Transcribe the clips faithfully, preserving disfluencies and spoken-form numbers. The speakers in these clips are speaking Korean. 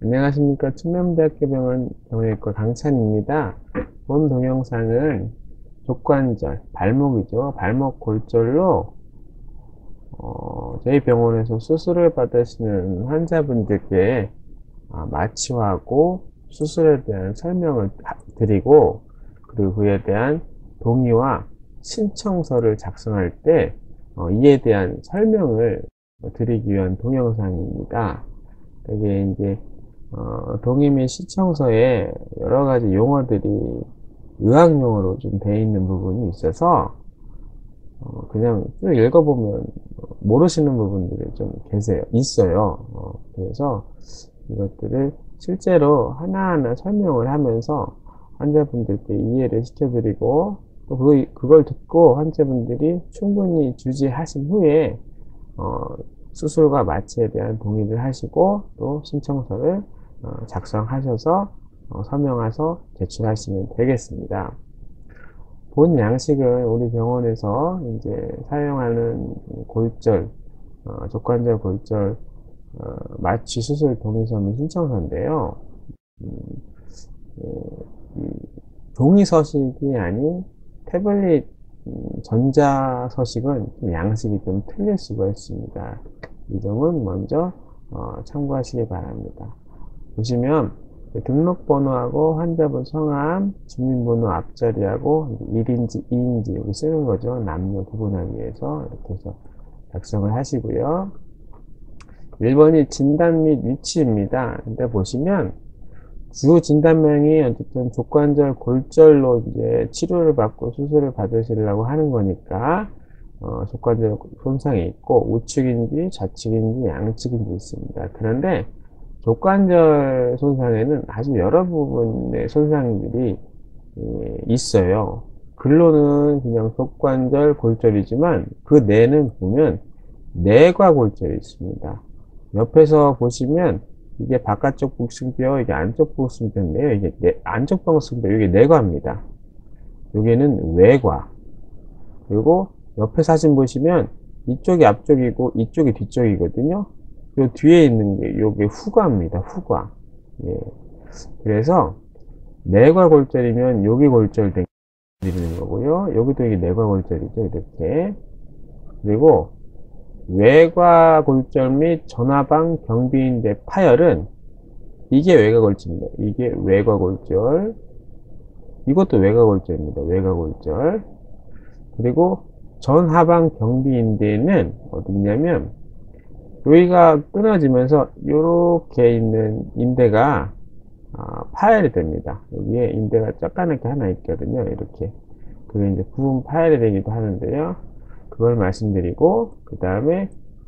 안녕하십니까. 충남대학교 병원 정형외과 강찬입니다. 본 동영상은 족관절, 발목이죠. 발목 골절로 어, 저희 병원에서 수술을 받으시는 환자분들께 아, 마취하고 수술에 대한 설명을 드리고, 그리고 그에 대한 동의와 신청서를 작성할 때 어, 이에 대한 설명을 드리기 위한 동영상입니다. 이게 이제 어, 동의 및 시청서에 여러 가지 용어들이 의학용어로 좀 되어 있는 부분이 있어서 어, 그냥 쭉 읽어보면 모르시는 부분들이 좀 계세요, 있어요. 어, 그래서 이것들을 실제로 하나하나 설명을 하면서 환자분들께 이해를 시켜드리고, 또 그, 그걸 듣고 환자분들이 충분히 주지하신 후에 어, 수술과 마취에 대한 동의를 하시고 또 신청서를 어, 작성하셔서 어, 서명해서 제출하시면 되겠습니다. 본 양식은 우리 병원에서 이제 사용하는 골절, 어, 족관절 골절 어, 마취 수술 동의서 및 신청서인데요. 음, 예, 종이 서식이 아닌 태블릿 음, 전자 서식은 좀 양식이 좀 틀릴 수가 있습니다. 이 점은 먼저 어, 참고하시기 바랍니다. 보시면 등록번호하고 환자분 성함, 주민번호 앞자리하고 일 인지, 이 인지 여기 쓰는 거죠. 남녀 구분하기 위해서 이렇게 해서 작성을 하시고요. 일 번이 진단 및 위치입니다. 근데 보시면 주 진단명이 어쨌든 족관절 골절로 이제 치료를 받고 수술을 받으시려고 하는 거니까 어, 족관절 손상이 있고 우측인지 좌측인지 양측인지 있습니다. 그런데 족관절 손상에는 아주 여러 부분의 손상들이 예, 있어요. 글로는 그냥 족관절 골절이지만 그 내는 보면 내과 골절이 있습니다. 옆에서 보시면 이게 바깥쪽 복숭뼈, 이게 안쪽 복숭뼈인데요. 이게 내, 안쪽 복숭뼈, 이게 내과입니다. 여기는 외과. 그리고 옆에 사진 보시면 이쪽이 앞쪽이고 이쪽이 뒤쪽이거든요. 그리고 뒤에 있는 게 요게 후과입니다. 후과. 예. 그래서 내과 골절이면 여기 골절된 드리는 거고요. 여기도 이게 내과 골절이죠. 이렇게. 그리고 외과 골절 및 전화방 경비인대 파열은 이게 외과골절입니다. 이게 외과골절. 이것도 외과골절입니다. 외과골절. 그리고 전하방 경비인대는 어디냐면 여기가 끊어지면서 이렇게 있는 인대가 아, 파열이 됩니다. 여기에 인대가 쩍가맣게 하나 있거든요. 이렇게. 그게 이제 부분 파열이 되기도 하는데요. 그걸 말씀드리고, 그 다음에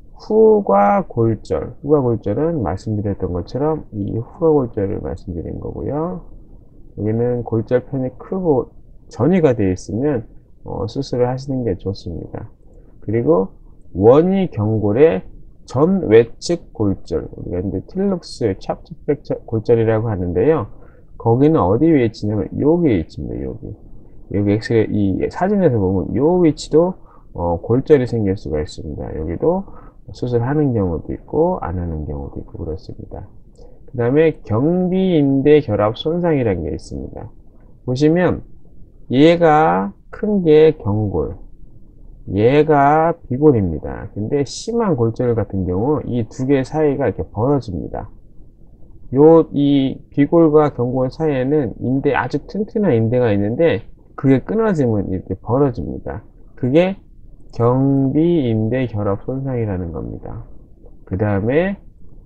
후과 골절. 후과 골절은 말씀드렸던 것처럼 이 후과 골절을 말씀드린 거고요. 여기는 골절 편이 크고 전이가 되어 있으면 어, 수술을 하시는 게 좋습니다. 그리고 원위 경골의 전 외측 골절, 우리가 이제 틸룩스 찹츠백 골절이라고 하는데요. 거기는 어디 위치냐면 여기 위치입니다. 여기. 여기 엑스레이 이 사진에서 보면 요 위치도 어, 골절이 생길 수가 있습니다. 여기도 수술하는 경우도 있고 안 하는 경우도 있고 그렇습니다. 그 다음에 경비인대 결합 손상이라는 게 있습니다. 보시면 얘가 큰 게 경골, 얘가 비골입니다. 근데 심한 골절 같은 경우 이 두 개 사이가 이렇게 벌어집니다. 요, 이 비골과 경골 사이에는 인대, 아주 튼튼한 인대가 있는데 그게 끊어지면 이렇게 벌어집니다. 그게 경비인대 결합 손상이라는 겁니다. 그 다음에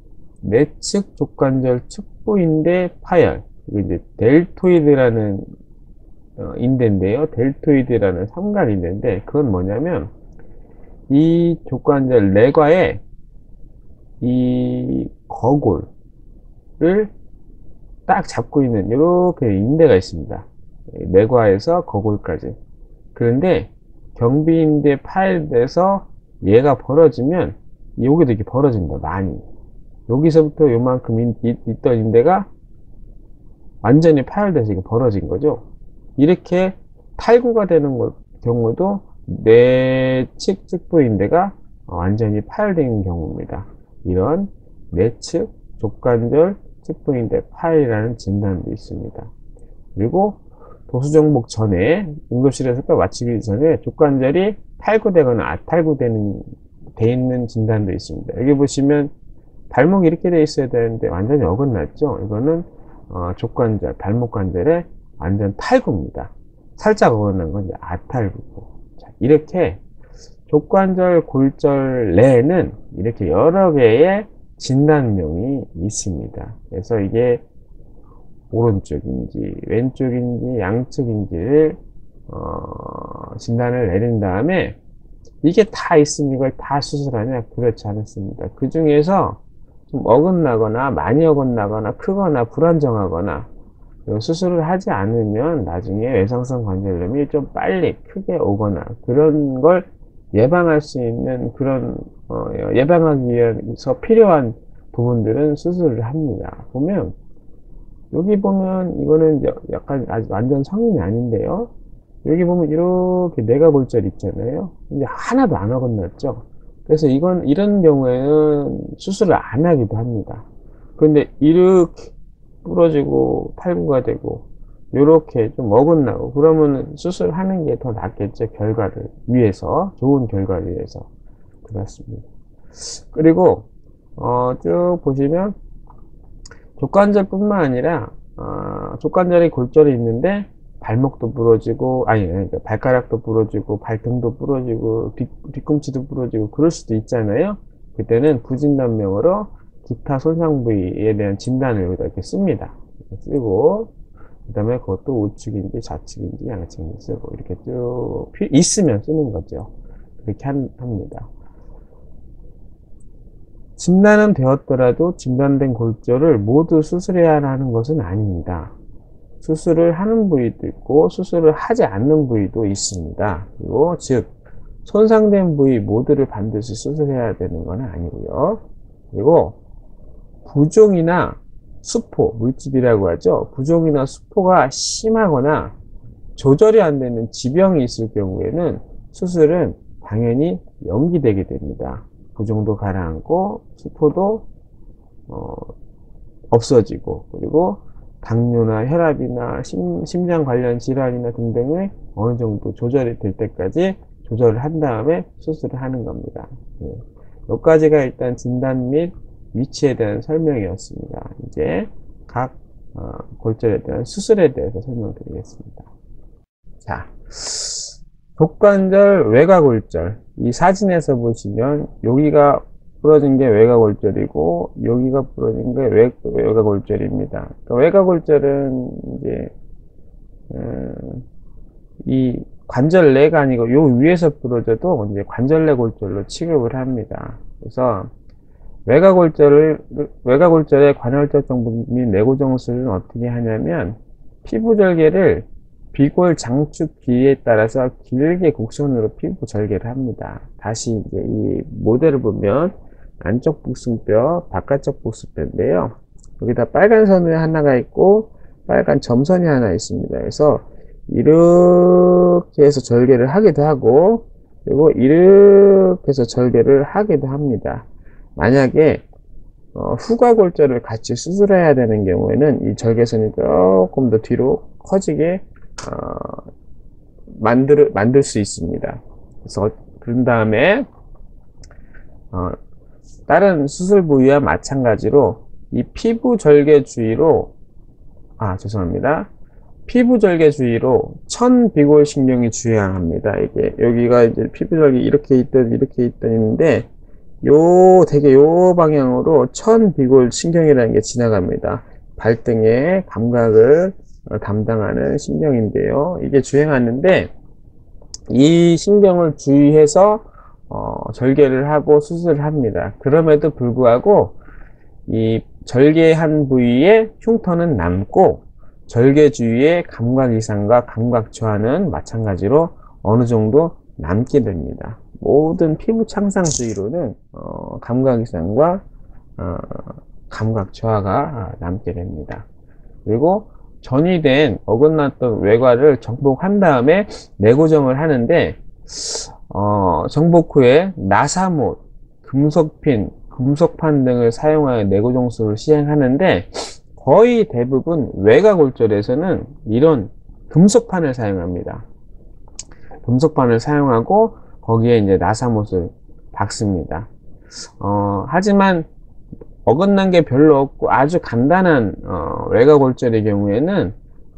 내측 족관절 측부인대 파열. 이게 이제 델토이드라는 어, 인대인데요. 델토이드라는 삼각 인대인데 그건 뭐냐면 이 족관절 내과에 이 거골을 딱 잡고 있는 이렇게 인대가 있습니다. 내과에서 거골까지. 그런데 경비인대 파열돼서 얘가 벌어지면 여기도 이렇게 벌어집니다. 많이. 여기서부터 요만큼 있, 있던 인대가 완전히 파열돼서 이게 벌어진 거죠. 이렇게 탈구가 되는 경우도 내측 측부인대가 완전히 파열된 경우입니다. 이런 내측 족관절 특보인대 팔이라는 진단도 있습니다. 그리고 도수정복 전에 응급실에서 뼈 맞추기 전에 족관절이 탈구되거나 아탈구되는 돼 있는 진단도 있습니다. 여기 보시면 발목이 이렇게 돼 있어야 되는데 완전히 어긋났죠. 이거는 어, 족관절, 발목 관절의 완전 탈구입니다. 살짝 어긋난 건 이제 아탈구고. 자, 이렇게 족관절, 골절 내에는 이렇게 여러 개의 진단명이 있습니다. 그래서 이게 오른쪽인지 왼쪽인지 양쪽인지를 어, 진단을 내린 다음에 이게 다 있으면 이걸 다 수술하냐? 그렇지 않습니다. 그 중에서 좀 어긋나거나 많이 어긋나거나 크거나 불안정하거나 수술을 하지 않으면 나중에 외상성 관절염이 좀 빨리 크게 오거나 그런 걸 예방할 수 있는 그런 어, 예방하기 위해서 필요한 부분들은 수술을 합니다. 보면 여기 보면 이거는 약간 아직 완전 성인이 아닌데요. 여기 보면 이렇게 내과골절 있잖아요. 근데 하나도 안 어긋났죠. 그래서 이건 이런 경우에는 수술을 안 하기도 합니다. 그런데 이렇게 부러지고 탈구가 되고 이렇게 좀 어긋나고 그러면 수술하는 게 더 낫겠죠. 결과를 위해서, 좋은 결과를 위해서. 그렇습니다. 그리고 어, 쭉 보시면 족관절뿐만 아니라 어, 족관절에 골절이 있는데 발목도 부러지고 아니 그러니까 발가락도 부러지고 발등도 부러지고 뒤, 뒤꿈치도 부러지고 그럴 수도 있잖아요. 그때는 부진단명으로 기타 손상 부위에 대한 진단을 여기다 이렇게 씁니다. 이렇게 쓰고 그 다음에 그것도 우측인지 좌측인지 양측인지 쓰고 이렇게 쭉 있으면 쓰는 거죠. 그렇게 한, 합니다. 진단은 되었더라도 진단된 골절을 모두 수술해야 하는 것은 아닙니다. 수술을 하는 부위도 있고 수술을 하지 않는 부위도 있습니다. 그리고 즉 손상된 부위 모두를 반드시 수술해야 되는 건 아니고요. 그리고 부종이나 수포, 물집이라고 하죠. 부종이나 수포가 심하거나 조절이 안 되는 지병이 있을 경우에는 수술은 당연히 연기되게 됩니다. 부종도 가라앉고 수포도 어, 없어지고 그리고 당뇨나 혈압이나 심, 심장 관련 질환이나 등등의 어느 정도 조절이 될 때까지 조절을 한 다음에 수술을 하는 겁니다. 예. 여기까지가 일단 진단 및 위치에 대한 설명이었습니다. 이제 각 어, 골절에 대한 수술에 대해서 설명드리겠습니다. 자, 족관절 외과골절. 이 사진에서 보시면 여기가 부러진 게 외과골절이고 여기가 부러진 게 외, 외과골절입니다. 그러니까 외과골절은 이제 음, 이 관절 내가 아니고 요 위에서 부러져도 이제 관절내 골절로 취급을 합니다. 그래서 외과골절을 외과골절의 관절적 정부 및 내고정술은 어떻게 하냐면 피부 절개를 비골 장축 길이에 따라서 길게 곡선으로 피부 절개를 합니다. 다시 이제 이 모델을 보면 안쪽 복숭뼈, 바깥쪽 복숭뼈인데요. 여기다 빨간 선이 하나가 있고 빨간 점선이 하나 있습니다. 그래서 이렇게 해서 절개를 하기도 하고 그리고 이렇게 해서 절개를 하기도 합니다. 만약에 어, 후과골절을 같이 수술해야 되는 경우에는 이 절개선이 조금 더 뒤로 커지게 어, 만들, 만들 수 있습니다. 그래서 그런 다음에 어, 다른 수술 부위와 마찬가지로 이 피부 절개 주위로 아 죄송합니다. 피부 절개 주위로 천비골 신경이 주행합니다. 이게 여기가 이제 피부 절개 이렇게 있던 이렇게 있던 있는데 요 되게 요 방향으로 천비골 신경이라는 게 지나갑니다. 발등의 감각을 담당하는 신경인데요. 이게 주행하는데 이 신경을 주의해서 어, 절개를 하고 수술을 합니다. 그럼에도 불구하고 이 절개한 부위에 흉터는 남고 절개 주위의 감각 이상과 감각 저하는 마찬가지로 어느 정도 남게 됩니다. 모든 피부 창상 주위로는 어, 감각 이상과 어, 감각 저하가 남게 됩니다. 그리고 전이된 어긋났던 외과를 정복한 다음에 내고정을 하는데 어, 정복 후에 나사못, 금속핀, 금속판 등을 사용하여 내구정수를 시행하는데, 거의 대부분 외곽골절에서는 이런 금속판을 사용합니다. 금속판을 사용하고 거기에 이제 나사못을 박습니다. 어, 하지만 어긋난 게 별로 없고 아주 간단한 어, 외곽골절의 경우에는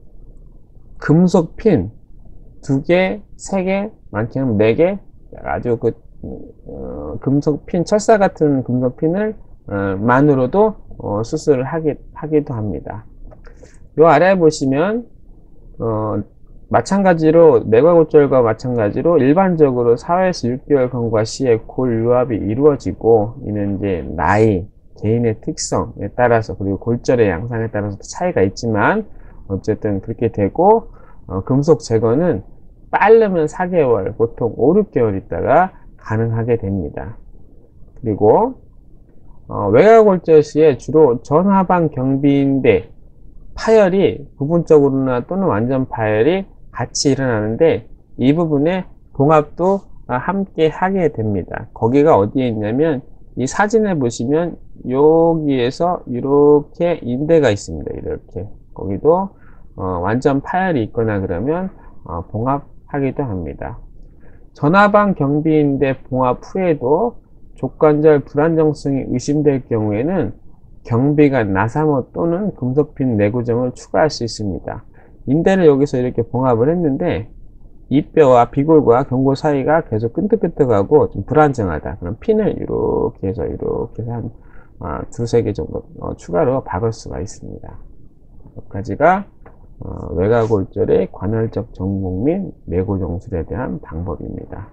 금속 핀 두 개, 세 개, 많게는 네 개, 아주 그 어, 금속 핀, 철사 같은 금속 핀을 어, 만으로도 어, 수술을 하기, 하기도 합니다. 요 아래에 보시면 어, 마찬가지로 내과골절과 마찬가지로 일반적으로 사에서 육 개월 경과 시에 골 유합이 이루어지고, 이는 이제 나이, 개인의 특성에 따라서 그리고 골절의 양상에 따라서 차이가 있지만 어쨌든 그렇게 되고, 어, 금속 제거는 빠르면 사 개월, 보통 오, 육 개월 있다가 가능하게 됩니다. 그리고 어, 외곽골절 시에 주로 전하방 경비인대 파열이 부분적으로나 또는 완전 파열이 같이 일어나는데, 이 부분에 봉합도 함께 하게 됩니다. 거기가 어디에 있냐면 이 사진에 보시면 여기에서 이렇게 인대가 있습니다. 이렇게 거기도 어, 완전 파열이 있거나 그러면 어, 봉합하기도 합니다. 전하방 경비인대 봉합 후에도 족관절 불안정성이 의심될 경우에는 경비관 나사못 또는 금속핀 내구정을 추가할 수 있습니다. 인대를 여기서 이렇게 봉합을 했는데 이 뼈와 비골과 경골 사이가 계속 끈적끈적하고 좀 불안정하다. 그럼 핀을 이렇게 해서 이렇게 해서 한 아, 두세 개 정도 어, 추가로 박을 수가 있습니다. 여기까지가 어, 외곽골절의 관할적 정복 및 내구정술에 대한 방법입니다.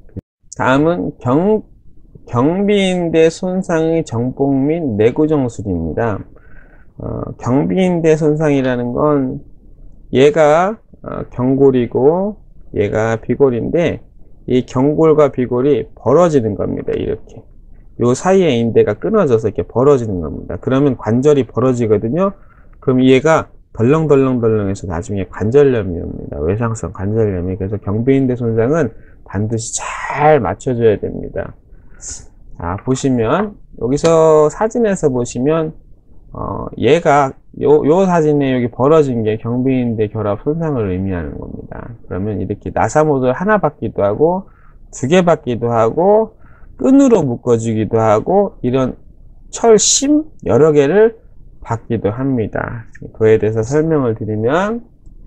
다음은 경, 경비인대 손상의 정복 및 내구정술입니다. 어, 경비인대 손상이라는 건 얘가 어, 경골이고 얘가 비골인데, 이 경골과 비골이 벌어지는 겁니다. 이렇게 요 사이에 인대가 끊어져서 이렇게 벌어지는 겁니다. 그러면 관절이 벌어지거든요. 그럼 얘가 덜렁덜렁덜렁해서 나중에 관절염이 옵니다. 외상성 관절염이. 그래서 경비인대 손상은 반드시 잘 맞춰줘야 됩니다. 자, 보시면 여기서 사진에서 보시면 어, 얘가 요, 요 사진에 여기 벌어진 게 경비인대 결합 손상을 의미하는 겁니다. 그러면 이렇게 나사못을 하나 받기도 하고 두 개 받기도 하고 끈으로 묶어주기도 하고 이런 철심 여러 개를 받기도 합니다. 그에 대해서 설명을 드리면,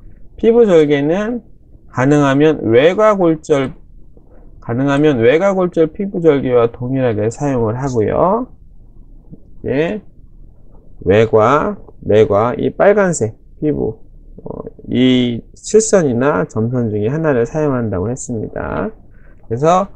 피부절개는 가능하면 외곽골절 가능하면 외곽골절 피부절개와 동일하게 사용을 하고요. 예, 외곽, 내곽, 이 빨간색 피부, 어, 이 실선이나 점선 중에 하나를 사용한다고 했습니다. 그래서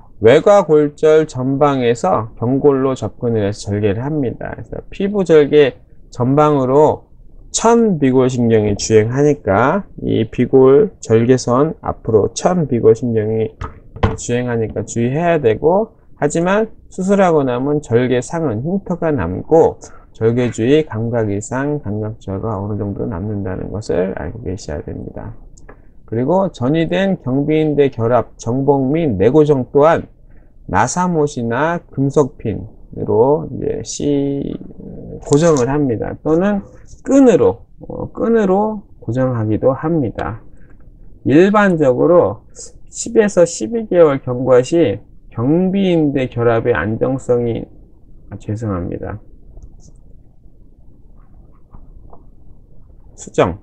외곽골절 전방에서 경골로 접근을 해서 절개를 합니다. 그래서 피부절개 전방으로 천비골신경이 주행하니까 이 비골 절개선 앞으로 천비골신경이 주행하니까 주의해야 되고, 하지만 수술하고 나면 절개상은 흉터가 남고 절개 주위 감각 이상, 감각저하가 어느 정도 남는다는 것을 알고 계셔야 됩니다. 그리고 전이된 경비인대 결합, 정복 및 내고정 또한 나사못이나 금속핀으로 이제 시 고정을 합니다. 또는 끈으로 어, 끈으로 고정하기도 합니다. 일반적으로 십에서 십이 개월 경과 시 경비인대 결합의 안정성이 아, 죄송합니다. 수정.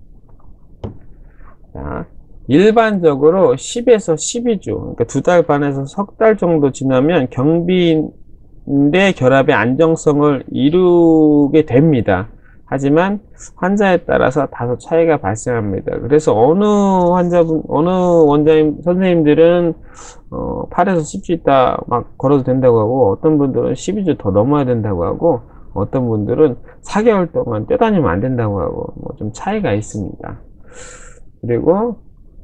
자, 일반적으로 십에서 십이 주, 그러니까 두 달 반에서 석 달 정도 지나면 경비인대 결합의 안정성을 이루게 됩니다. 하지만 환자에 따라서 다소 차이가 발생합니다. 그래서 어느 환자분, 어느 원장님, 선생님들은 어, 팔에서 십 주 있다 막 걸어도 된다고 하고, 어떤 분들은 십이 주 더 넘어야 된다고 하고, 어떤 분들은 사 개월 동안 뛰어다니면 안 된다고 하고, 뭐 좀 차이가 있습니다. 그리고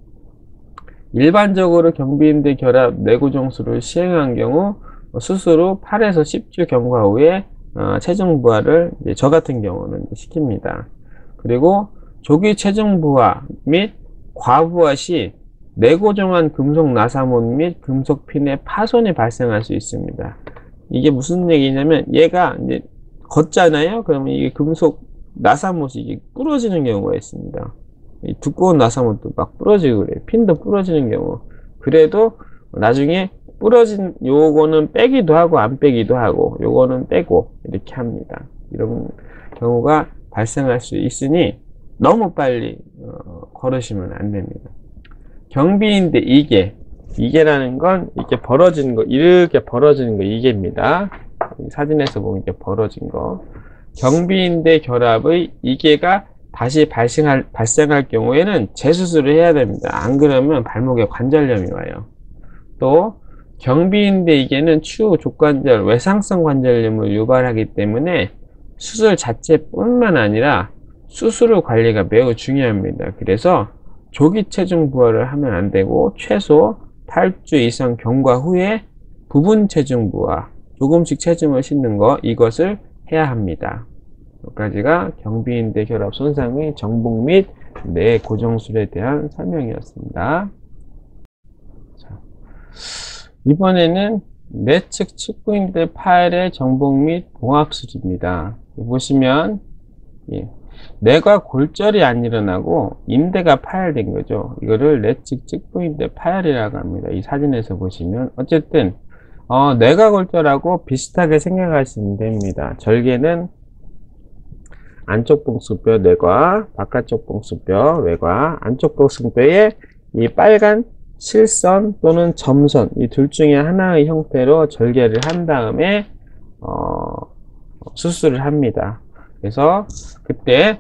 일반적으로 경비인대 결합 내구정술을 시행한 경우 수술 후 팔에서 십 주 경과 후에 어, 체중 부하를 이제 저 같은 경우는 시킵니다. 그리고 조기 체중 부하 및 과부하 시 내고정한 금속 나사못 및 금속 핀의 파손이 발생할 수 있습니다. 이게 무슨 얘기냐면 얘가 이제 걷잖아요. 그러면 이게 금속 나사못이 이게 부러지는 경우가 있습니다. 이 두꺼운 나사못도 막 부러지고 그래요. 핀도 부러지는 경우. 그래도 나중에 부러진 요거는 빼기도 하고 안 빼기도 하고 요거는 빼고 이렇게 합니다. 이런 경우가 발생할 수 있으니 너무 빨리 어, 걸으시면 안 됩니다. 경비인데 이게 이게라는 건 이렇게 벌어지는 거, 이렇게 벌어지는 거 이게입니다. 사진에서 보면 이렇게 벌어진 거. 경비인대 결합의 이게가 다시 발생할, 발생할 경우에는 재수술을 해야 됩니다. 안 그러면 발목에 관절염이 와요. 또 경비인대 이게는 추후 족관절 외상성 관절염을 유발하기 때문에 수술 자체뿐만 아니라 수술 후 관리가 매우 중요합니다. 그래서 조기 체중 부하를 하면 안 되고 최소 팔 주 이상 경과 후에 부분 체중 부하, 조금씩 체중을 싣는 거 이것을 해야 합니다. 여기까지가 경비인대 결합 손상의 정복 및 뇌 고정술에 대한 설명이었습니다. 자, 이번에는 내측 측부인대 파열의 정복 및 봉합술입니다. 보시면 예, 뇌과 골절이 안 일어나고 인대가 파열된 거죠. 이거를 내측 측부인대 파열이라고 합니다. 이 사진에서 보시면 어쨌든 어, 뇌과 골절하고 비슷하게 생각하시면 됩니다. 절개는 안쪽 봉수뼈 뇌과, 바깥쪽 봉수뼈 외과, 안쪽 봉수뼈에 이 빨간 실선 또는 점선 이 둘 중에 하나의 형태로 절개를 한 다음에 어, 수술을 합니다. 그래서 그때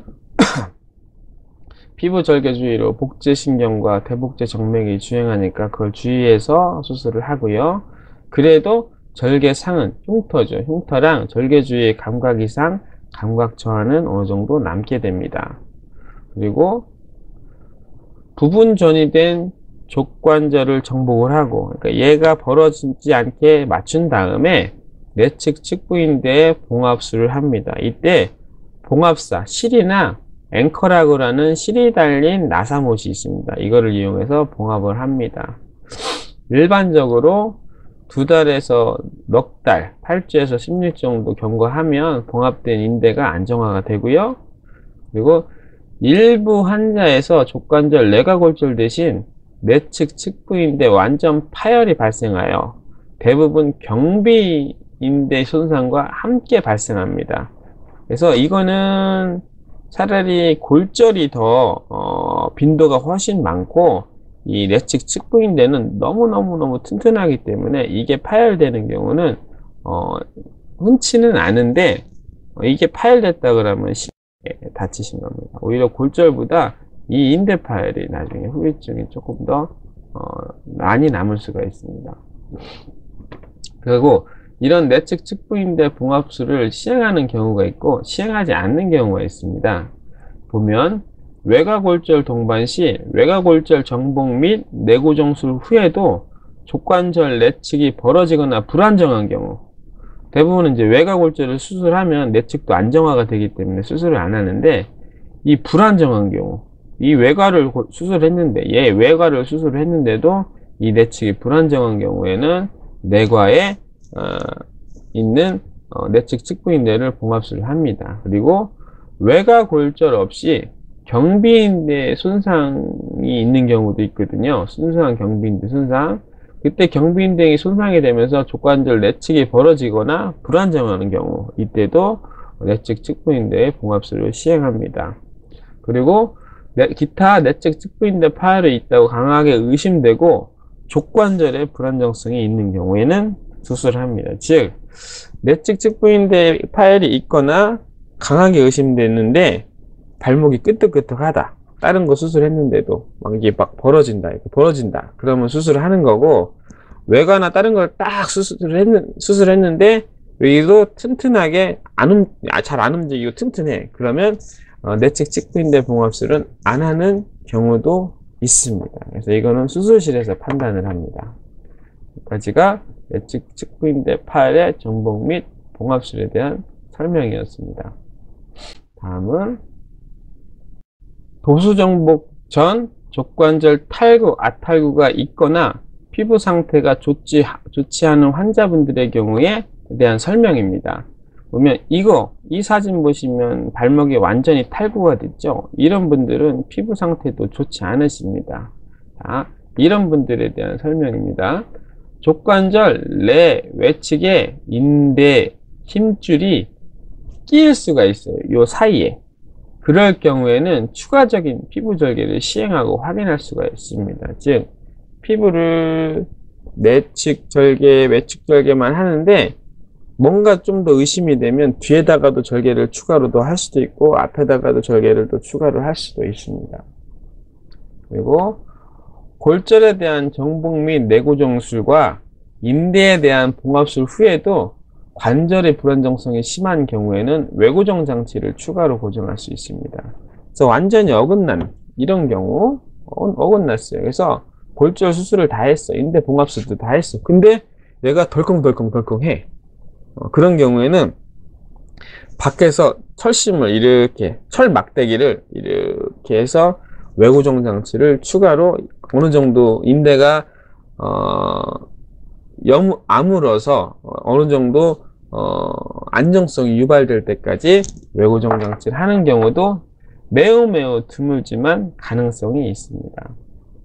피부 절개 주위로 복제신경과 대복제 정맥이 주행하니까 그걸 주의해서 수술을 하고요. 그래도 절개상은 흉터죠. 흉터랑 절개 주위의 감각 이상, 감각 저하는 어느 정도 남게 됩니다. 그리고 부분 전이된 족관절을 정복을 하고, 그러니까 얘가 벌어지지 않게 맞춘 다음에 내측 측부인대에 봉합술을 합니다. 이때 봉합사, 실이나 앵커라그라는 실이 달린 나사못이 있습니다. 이거를 이용해서 봉합을 합니다. 일반적으로 두 달에서 넉 달, 팔 주에서 십 일 정도 경과하면 봉합된 인대가 안정화가 되고요. 그리고 일부 환자에서 족관절 내과골절 대신 내측 측부인대 완전 파열이 발생하여 대부분 경비인대 손상과 함께 발생합니다. 그래서 이거는 차라리 골절이 더 어, 빈도가 훨씬 많고 이 내측 측부인대는 너무너무너무 튼튼하기 때문에 이게 파열되는 경우는 어, 흔치는 않은데 어, 이게 파열됐다 그러면 심하게 다치신 겁니다. 오히려 골절보다 이 인대 파열이 나중에 후유증이 조금 더 어, 많이 남을 수가 있습니다. 그리고 이런 내측 측부인대 봉합술을 시행하는 경우가 있고 시행하지 않는 경우가 있습니다. 보면 외과골절 동반 시 외과골절 정복 및 내고정술 후에도 족관절 내측이 벌어지거나 불안정한 경우, 대부분은 이제 외과골절을 수술하면 내측도 안정화가 되기 때문에 수술을 안 하는데 이 불안정한 경우, 이 외과를 수술했는데 얘 외과를 수술을 했는데도 이 내측이 불안정한 경우에는 내과에 어, 있는 어, 내측 측부인대를 봉합술을 합니다. 그리고 외과골절 없이 경비인대 손상이 있는 경우도 있거든요. 순수한 경비인대 손상. 그때 경비인대이 손상이 되면서 족관절 내측이 벌어지거나 불안정하는 경우, 이때도 내측 측부인대의 봉합술을 시행합니다. 그리고 내, 기타 내측 측부인대 파열이 있다고 강하게 의심되고 족관절에 불안정성이 있는 경우에는 수술을 합니다. 즉 내측 측부인대 파열이 있거나 강하게 의심되는데 발목이 끄덕끄덕하다, 다른 거 수술했는데도 막 이게 막 벌어진다, 이렇게 벌어진다, 그러면 수술을 하는 거고, 외과나 다른 걸 딱 수술을 했는, 수술했는데 여기도 튼튼하게 안 움, 잘 안 움직이고 튼튼해, 그러면 어, 내측 측부인대 봉합술은 안 하는 경우도 있습니다. 그래서 이거는 수술실에서 판단을 합니다. 여기까지가 내측 측부인대 파열의 정복 및 봉합술에 대한 설명이었습니다. 다음은 도수정복 전 족관절 탈구, 아탈구가 있거나 피부 상태가 좋지, 좋지 않은 환자분들의 경우에 대한 설명입니다. 보면 이거 이 사진 보시면 발목이 완전히 탈구가 됐죠. 이런 분들은 피부 상태도 좋지 않으십니다. 자, 이런 분들에 대한 설명입니다. 족관절 내 외측에 인대 힘줄이 끼일 수가 있어요. 요 사이에. 그럴 경우에는 추가적인 피부 절개를 시행하고 확인할 수가 있습니다. 즉 피부를 내측 절개, 외측 절개만 하는데 뭔가 좀 더 의심이 되면 뒤에다가도 절개를 추가로 더 할 수도 있고 앞에다가도 절개를 또 추가로 할 수도 있습니다. 그리고 골절에 대한 정복 및 내고정술과 인대에 대한 봉합술 후에도 관절의 불안정성이 심한 경우에는 외고정 장치를 추가로 고정할 수 있습니다. 그래서 완전히 어긋난 이런 경우 어, 어긋났어요. 그래서 골절 수술을 다 했어. 인대 봉합술도 다 했어. 근데 얘가 덜컹덜컹덜컹해. 어, 그런 경우에는 밖에서 철심을 이렇게 철 막대기를 이렇게 해서 외고정 장치를 추가로 어느 정도 인대가 어, 여무, 아물어서 어느 정도 어, 안정성이 유발될 때까지 외고정 장치를 하는 경우도 매우 매우 드물지만 가능성이 있습니다.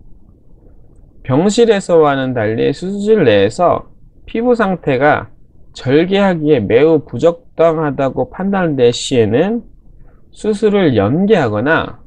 병실에서와는 달리 수술실 내에서 피부 상태가 절개하기에 매우 부적당하다고 판단될 시에는 수술을 연기하거나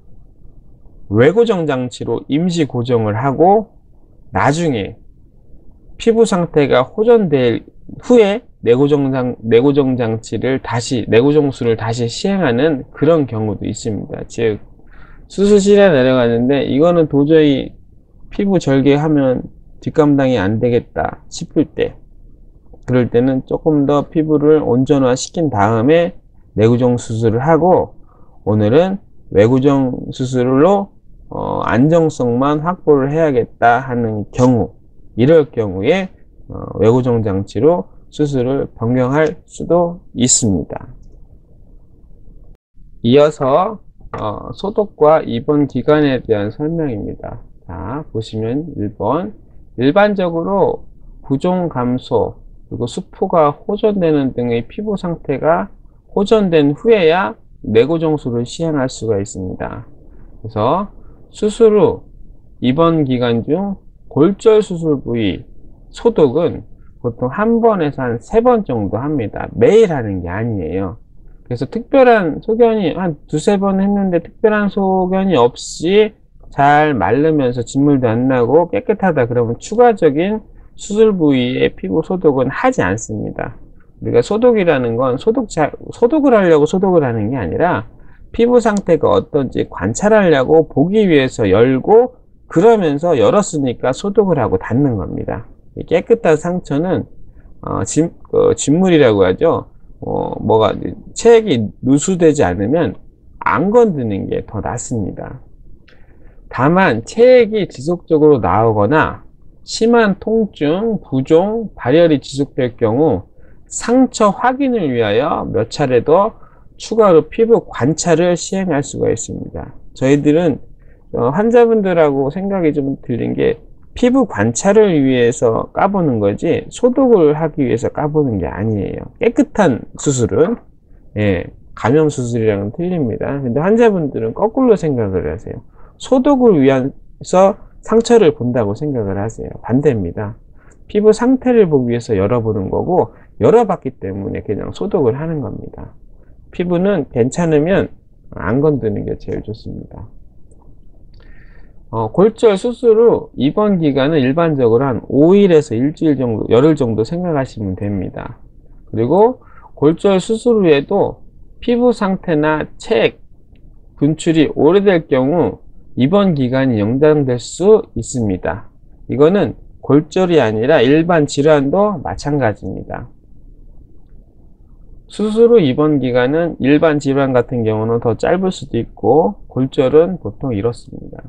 외고정 장치로 임시 고정을 하고 나중에 피부 상태가 호전될 후에 내고정, 장, 내고정 장치를 다시 내고정술을 다시 시행하는 그런 경우도 있습니다. 즉 수술실에 내려가는데 이거는 도저히 피부 절개하면 뒷감당이 안 되겠다 싶을 때, 그럴 때는 조금 더 피부를 온전화 시킨 다음에 내고정 수술을 하고 오늘은 외고정 수술로 어, 안정성만 확보를 해야겠다 하는 경우, 이럴 경우에 어, 외고정 장치로 수술을 변경할 수도 있습니다. 이어서 어, 소독과 입원 기간에 대한 설명입니다. 자, 보시면 일 번 일반적으로 부종 감소 그리고 수포가 호전되는 등의 피부 상태가 호전된 후에야 내고정술을 시행할 수가 있습니다. 그래서 수술 후 입원 기간 중 골절 수술 부위 소독은 보통 한 번에서 한 세 번 정도 합니다. 매일 하는 게 아니에요. 그래서 특별한 소견이 한 두세 번 했는데 특별한 소견이 없이 잘 마르면서 진물도 안 나고 깨끗하다 그러면 추가적인 수술 부위의 피부 소독은 하지 않습니다. 우리가 소독이라는 건 소독 자, 소독을 하려고 소독을 하는 게 아니라 피부 상태가 어떤지 관찰하려고 보기 위해서 열고 그러면서 열었으니까 소독을 하고 닫는 겁니다. 깨끗한 상처는 어, 진, 어, 진물이라고 하죠. 어, 뭐가 체액이 누수되지 않으면 안 건드는 게 더 낫습니다. 다만 체액이 지속적으로 나오거나 심한 통증, 부종, 발열이 지속될 경우 상처 확인을 위하여 몇 차례 더 추가로 피부 관찰을 시행할 수가 있습니다. 저희들은 어, 환자분들하고 생각이 좀 들린 게 피부 관찰을 위해서 까보는 거지 소독을 하기 위해서 까보는 게 아니에요. 깨끗한 수술은 예, 감염 수술이랑은 틀립니다. 근데 환자분들은 거꾸로 생각을 하세요. 소독을 위해서 상처를 본다고 생각을 하세요. 반대입니다. 피부 상태를 보기 위해서 열어보는 거고 열어봤기 때문에 그냥 소독을 하는 겁니다. 피부는 괜찮으면 안 건드는 게 제일 좋습니다. 어, 골절 수술 후 입원 기간은 일반적으로 한 오 일에서 일주일 정도, 열흘 정도 생각하시면 됩니다. 그리고 골절 수술 후에도 피부 상태나 체액, 분출이 오래될 경우 입원 기간이 연장될 수 있습니다. 이거는 골절이 아니라 일반 질환도 마찬가지입니다. 수술 후 입원 기간은 일반 질환 같은 경우는 더 짧을 수도 있고 골절은 보통 이렇습니다.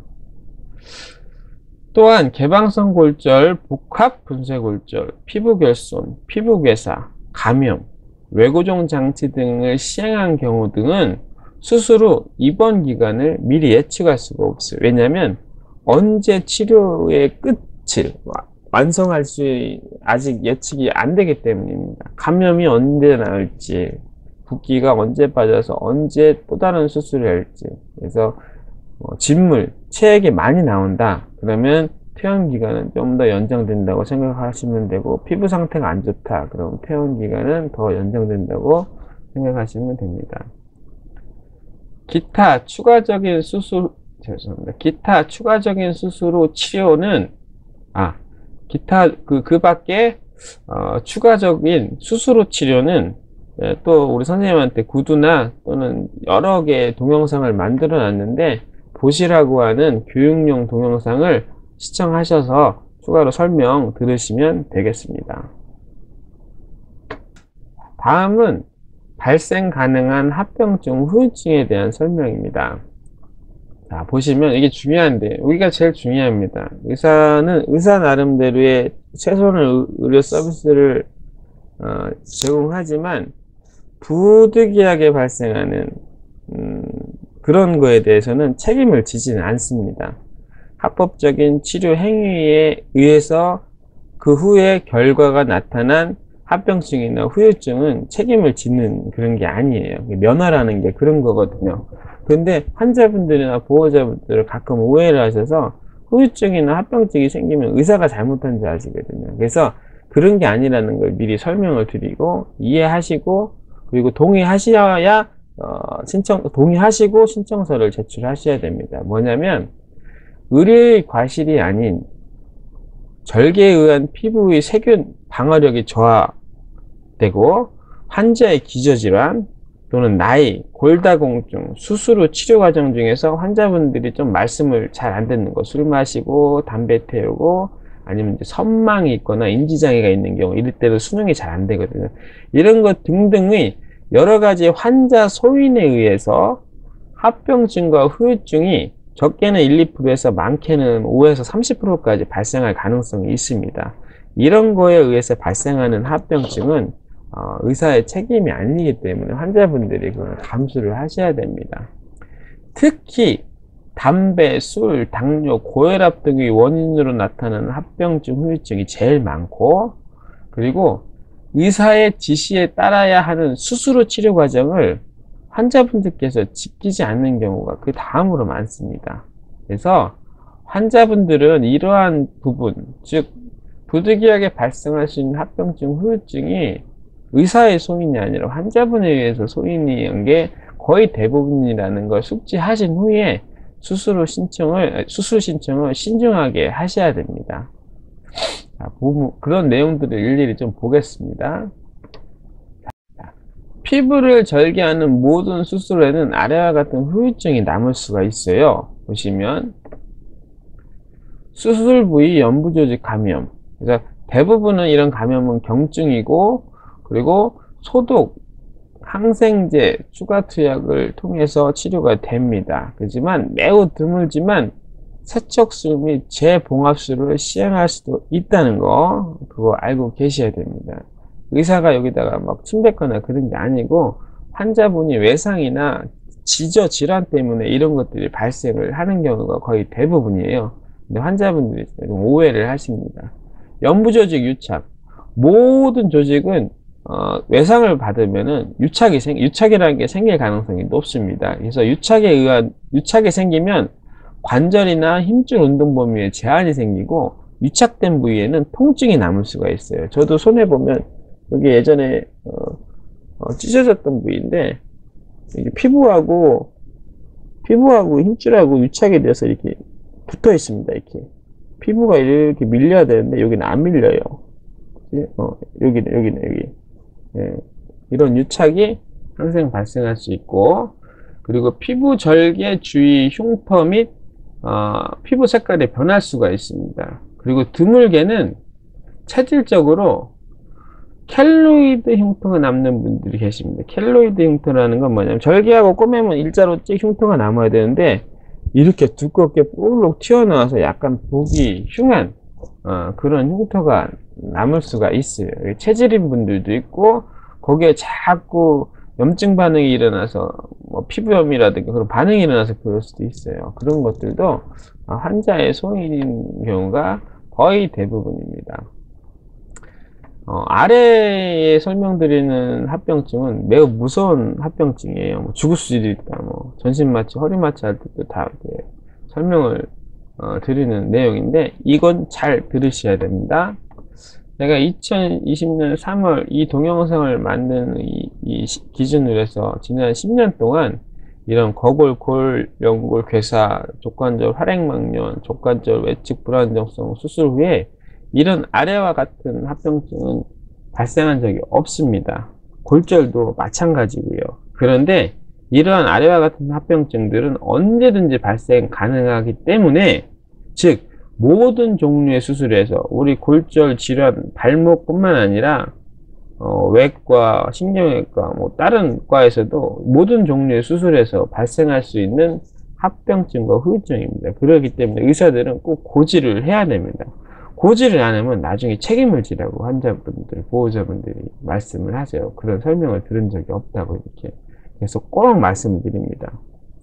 또한 개방성 골절, 복합 분쇄 골절, 피부 결손, 피부 괴사, 감염, 외고정 장치 등을 시행한 경우 등은 수술 후 입원 기간을 미리 예측할 수가 없어요. 왜냐하면 언제 치료의 끝을 완성할 수 아직 예측이 안 되기 때문입니다. 감염이 언제 나올지, 붓기가 언제 빠져서 언제 또 다른 수술을 할지. 그래서 어, 진물, 체액이 많이 나온다. 그러면 퇴원 기간은 좀 더 연장된다고 생각하시면 되고, 피부 상태가 안 좋다. 그럼 퇴원 기간은 더 연장된다고 생각하시면 됩니다. 기타 추가적인 수술, 죄송합니다. 기타 추가적인 수술 후 치료는, 아, 기타, 그, 그 밖에, 어, 추가적인 수술 후 치료는, 예, 또 우리 선생님한테 구두나 또는 여러 개의 동영상을 만들어 놨는데, 보시라고 하는 교육용 동영상을 시청하셔서 추가로 설명 들으시면 되겠습니다. 다음은 발생 가능한 합병증 후유증에 대한 설명입니다. 자, 보시면 이게 중요한데, 여기가 제일 중요합니다. 의사는 의사 나름대로의 최선의 의료 서비스를 어, 제공하지만 부득이하게 발생하는 음, 그런 거에 대해서는 책임을 지지는 않습니다. 합법적인 치료 행위에 의해서 그 후에 결과가 나타난 합병증이나 후유증은 책임을 짓는 그런 게 아니에요. 면허라는 게 그런 거거든요. 근데 환자분들이나 보호자분들을 가끔 오해를 하셔서 후유증이나 합병증이 생기면 의사가 잘못한 줄 아시거든요. 그래서 그런 게 아니라는 걸 미리 설명을 드리고 이해하시고, 그리고 동의하셔야 어, 신청 동의하시고 신청서를 제출하셔야 됩니다. 뭐냐면 의료의 과실이 아닌 절개에 의한 피부의 세균 방어력이 저하되고, 환자의 기저질환 또는 나이, 골다공증, 수술 후 치료 과정 중에서 환자분들이 좀 말씀을 잘 안 듣는 거, 술 마시고 담배 태우고 아니면 이제 선망이 있거나 인지장애가 있는 경우, 이럴 때도 수능이 잘 안 되거든요. 이런 것 등등의 여러 가지 환자 소인에 의해서 합병증과 후유증이 적게는 일, 이 퍼센트에서 많게는 오에서 삼십 퍼센트까지 발생할 가능성이 있습니다. 이런 거에 의해서 발생하는 합병증은 어, 의사의 책임이 아니기 때문에 환자분들이 그걸 감수를 하셔야 됩니다. 특히 담배, 술, 당뇨, 고혈압 등의 원인으로 나타나는 합병증, 후유증이 제일 많고, 그리고 의사의 지시에 따라야 하는 수술 후 치료 과정을 환자분들께서 지키지 않는 경우가 그 다음으로 많습니다. 그래서 환자분들은 이러한 부분, 즉 부득이하게 발생할 수 있는 합병증, 후유증이 의사의 소인이 아니라 환자분에 의해서 소인이 한 게 거의 대부분이라는 걸 숙지하신 후에 수술 후 신청을, 수술 신청을 신중하게 하셔야 됩니다. 자, 그런 내용들을 일일이 좀 보겠습니다. 피부를 절개하는 모든 수술에는 아래와 같은 후유증이 남을 수가 있어요. 보시면 수술 부위 연부조직 감염. 그래서 대부분은 이런 감염은 경증이고, 그리고 소독, 항생제, 추가 투약을 통해서 치료가 됩니다. 그렇지만 매우 드물지만 세척술 및 재봉합술을 시행할 수도 있다는 거, 그거 알고 계셔야 됩니다. 의사가 여기다가 막 침뱉거나 그런 게 아니고 환자분이 외상이나 지저 질환 때문에 이런 것들이 발생을 하는 경우가 거의 대부분이에요. 근데 환자분들이 좀 오해를 하십니다. 연부조직 유착. 모든 조직은 어, 외상을 받으면은 유착이 생, 유착이라는 게 생길 가능성이 높습니다. 그래서 유착에 의한, 유착이 생기면 관절이나 힘줄 운동 범위에 제한이 생기고, 유착된 부위에는 통증이 남을 수가 있어요. 저도 손에 보면 여기 예전에 어, 어, 찢어졌던 부위인데, 이게 피부하고 피부하고 힘줄하고 유착이 돼서 이렇게 붙어 있습니다. 이렇게 피부가 이렇게 밀려야 되는데 여기는 안 밀려요. 어, 여기는 여기는 여기. 예, 이런 유착이 항상 발생할 수 있고, 그리고 피부 절개 주위 흉터 및 어, 피부 색깔이 변할 수가 있습니다. 그리고 드물게는 체질적으로 켈로이드 흉터가 남는 분들이 계십니다. 켈로이드 흉터라는 건 뭐냐면 절개하고 꼬매면 일자로 찍 흉터가 남아야 되는데 이렇게 두껍게 볼록 튀어나와서 약간 보기 흉한 어, 그런 흉터가 남을 수가 있어요. 체질인 분들도 있고, 거기에 자꾸 염증 반응이 일어나서 뭐 피부염이라든가 그런 반응이 일어나서 그럴 수도 있어요. 그런 것들도 환자의 소인인 경우가 거의 대부분입니다. 어, 아래에 설명드리는 합병증은 매우 무서운 합병증이에요. 뭐 죽을 수도 있다, 뭐 전신마취, 허리마취 할 때도 다 이렇게 설명을 어, 드리는 내용인데 이건 잘 들으셔야 됩니다. 제가 이천이십 년 삼월 이 동영상을 만든 이, 이 기준으로 해서 지난 십 년 동안 이런 거골, 골, 연골, 괴사, 족관절 활액막년, 족관절 외측 불안정성 수술 후에 이런 아래와 같은 합병증은 발생한 적이 없습니다. 골절도 마찬가지고요. 그런데 이러한 아래와 같은 합병증들은 언제든지 발생 가능하기 때문에, 즉 모든 종류의 수술에서 우리 골절 질환 발목뿐만 아니라 어, 외과, 신경외과, 뭐 다른 과에서도 모든 종류의 수술에서 발생할 수 있는 합병증과 후유증입니다. 그렇기 때문에 의사들은 꼭 고지를 해야 됩니다. 고지를 안 하면 나중에 책임을 지라고 환자분들, 보호자분들이 말씀을 하세요. 그런 설명을 들은 적이 없다고 이렇게. 그래서 꼭 말씀을 드립니다.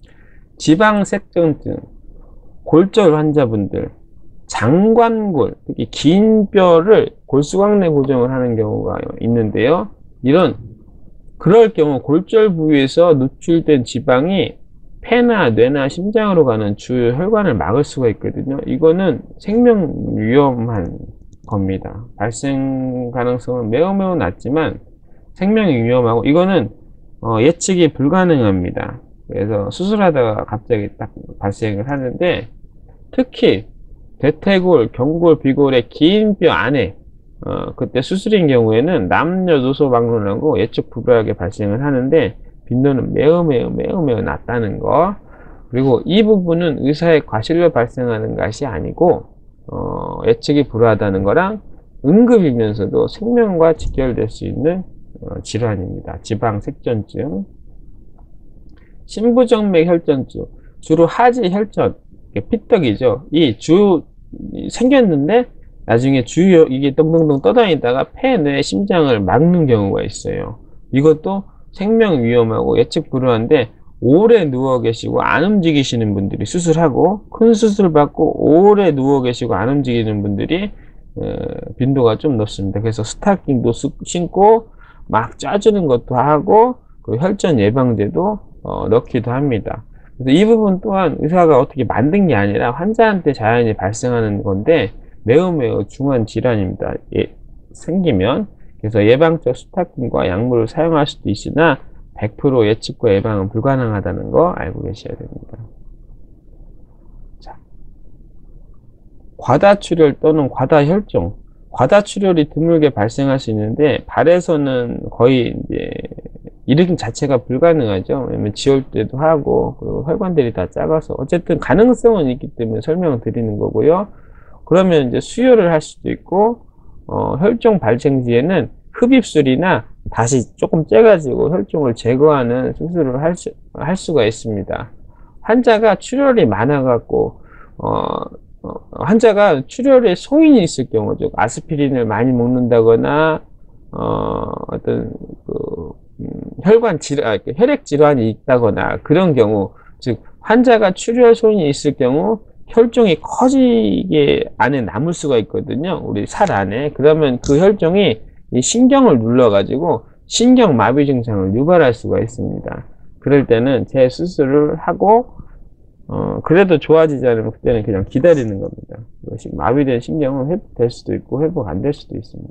지방색전증, 골절 환자분들, 장관골, 특히 긴 뼈를 골수광내 고정을 하는 경우가 있는데요. 이런, 그럴 경우 골절 부위에서 누출된 지방이 폐나 뇌나 심장으로 가는 주요 혈관을 막을 수가 있거든요. 이거는 생명 위험한 겁니다. 발생 가능성은 매우 매우 낮지만 생명이 위험하고, 이거는 어, 예측이 불가능합니다. 그래서 수술하다가 갑자기 딱 발생을 하는데, 특히 대퇴골, 경골, 비골의 긴 뼈 안에 어, 그때 수술인 경우에는 남녀노소 막론하고 예측 불가하게 발생을 하는데 빈도는 매우 매우 매우 매우 낮다는 거. 그리고 이 부분은 의사의 과실로 발생하는 것이 아니고 어, 예측이 불허하다는 거랑 응급이면서도 생명과 직결될 수 있는 어, 질환입니다. 지방색전증, 심부정맥 혈전증, 주로 하지 혈전, 피떡이죠. 이 주 생겼는데 나중에 주요 이게 덩덩덩 떠다니다가 폐, 뇌, 심장을 막는 경우가 있어요. 이것도 생명 위험하고 예측 불허한데 오래 누워 계시고 안 움직이시는 분들이 수술하고, 큰 수술 받고 오래 누워 계시고 안 움직이는 분들이 어, 빈도가 좀 높습니다. 그래서 스타킹도 신고 막 짜주는 것도 하고, 그리고 혈전 예방제도 어, 넣기도 합니다. 그래서 이 부분 또한 의사가 어떻게 만든 게 아니라 환자한테 자연히 발생하는 건데 매우 매우 중요한 질환입니다. 예, 생기면. 그래서 예방적 스타킹과 약물을 사용할 수도 있으나 백 퍼센트 예측과 예방은 불가능하다는 거 알고 계셔야 됩니다. 자, 과다출혈 또는 과다혈종. 과다출혈이 드물게 발생할 수 있는데 발에서는 거의 이제 이름 자체가 불가능하죠. 왜냐면 지올 때도 하고, 그리고 혈관들이 다 작아서. 어쨌든 가능성은 있기 때문에 설명을 드리는 거고요. 그러면 이제 수혈을 할 수도 있고, 어, 혈종 발생 뒤에는 흡입술이나 다시 조금 째가지고 혈종을 제거하는 수술을 할, 수, 할 수가 있습니다. 환자가 출혈이 많아갖고, 어, 어, 환자가 출혈에 소인이 있을 경우, 즉, 아스피린을 많이 먹는다거나, 어, 어떤, 그, 음, 혈관 질환, 혈액 질환이 있다거나 그런 경우, 즉 환자가 출혈 소인이 있을 경우 혈종이 커지게 안에 남을 수가 있거든요. 우리 살 안에. 그러면 그 혈종이 이 신경을 눌러 가지고 신경 마비 증상을 유발할 수가 있습니다. 그럴 때는 재수술을 하고 어, 그래도 좋아지지 않으면 그때는 그냥 기다리는 겁니다. 마비된 신경은 회복될 수도 있고 회복 안 될 수도 있습니다.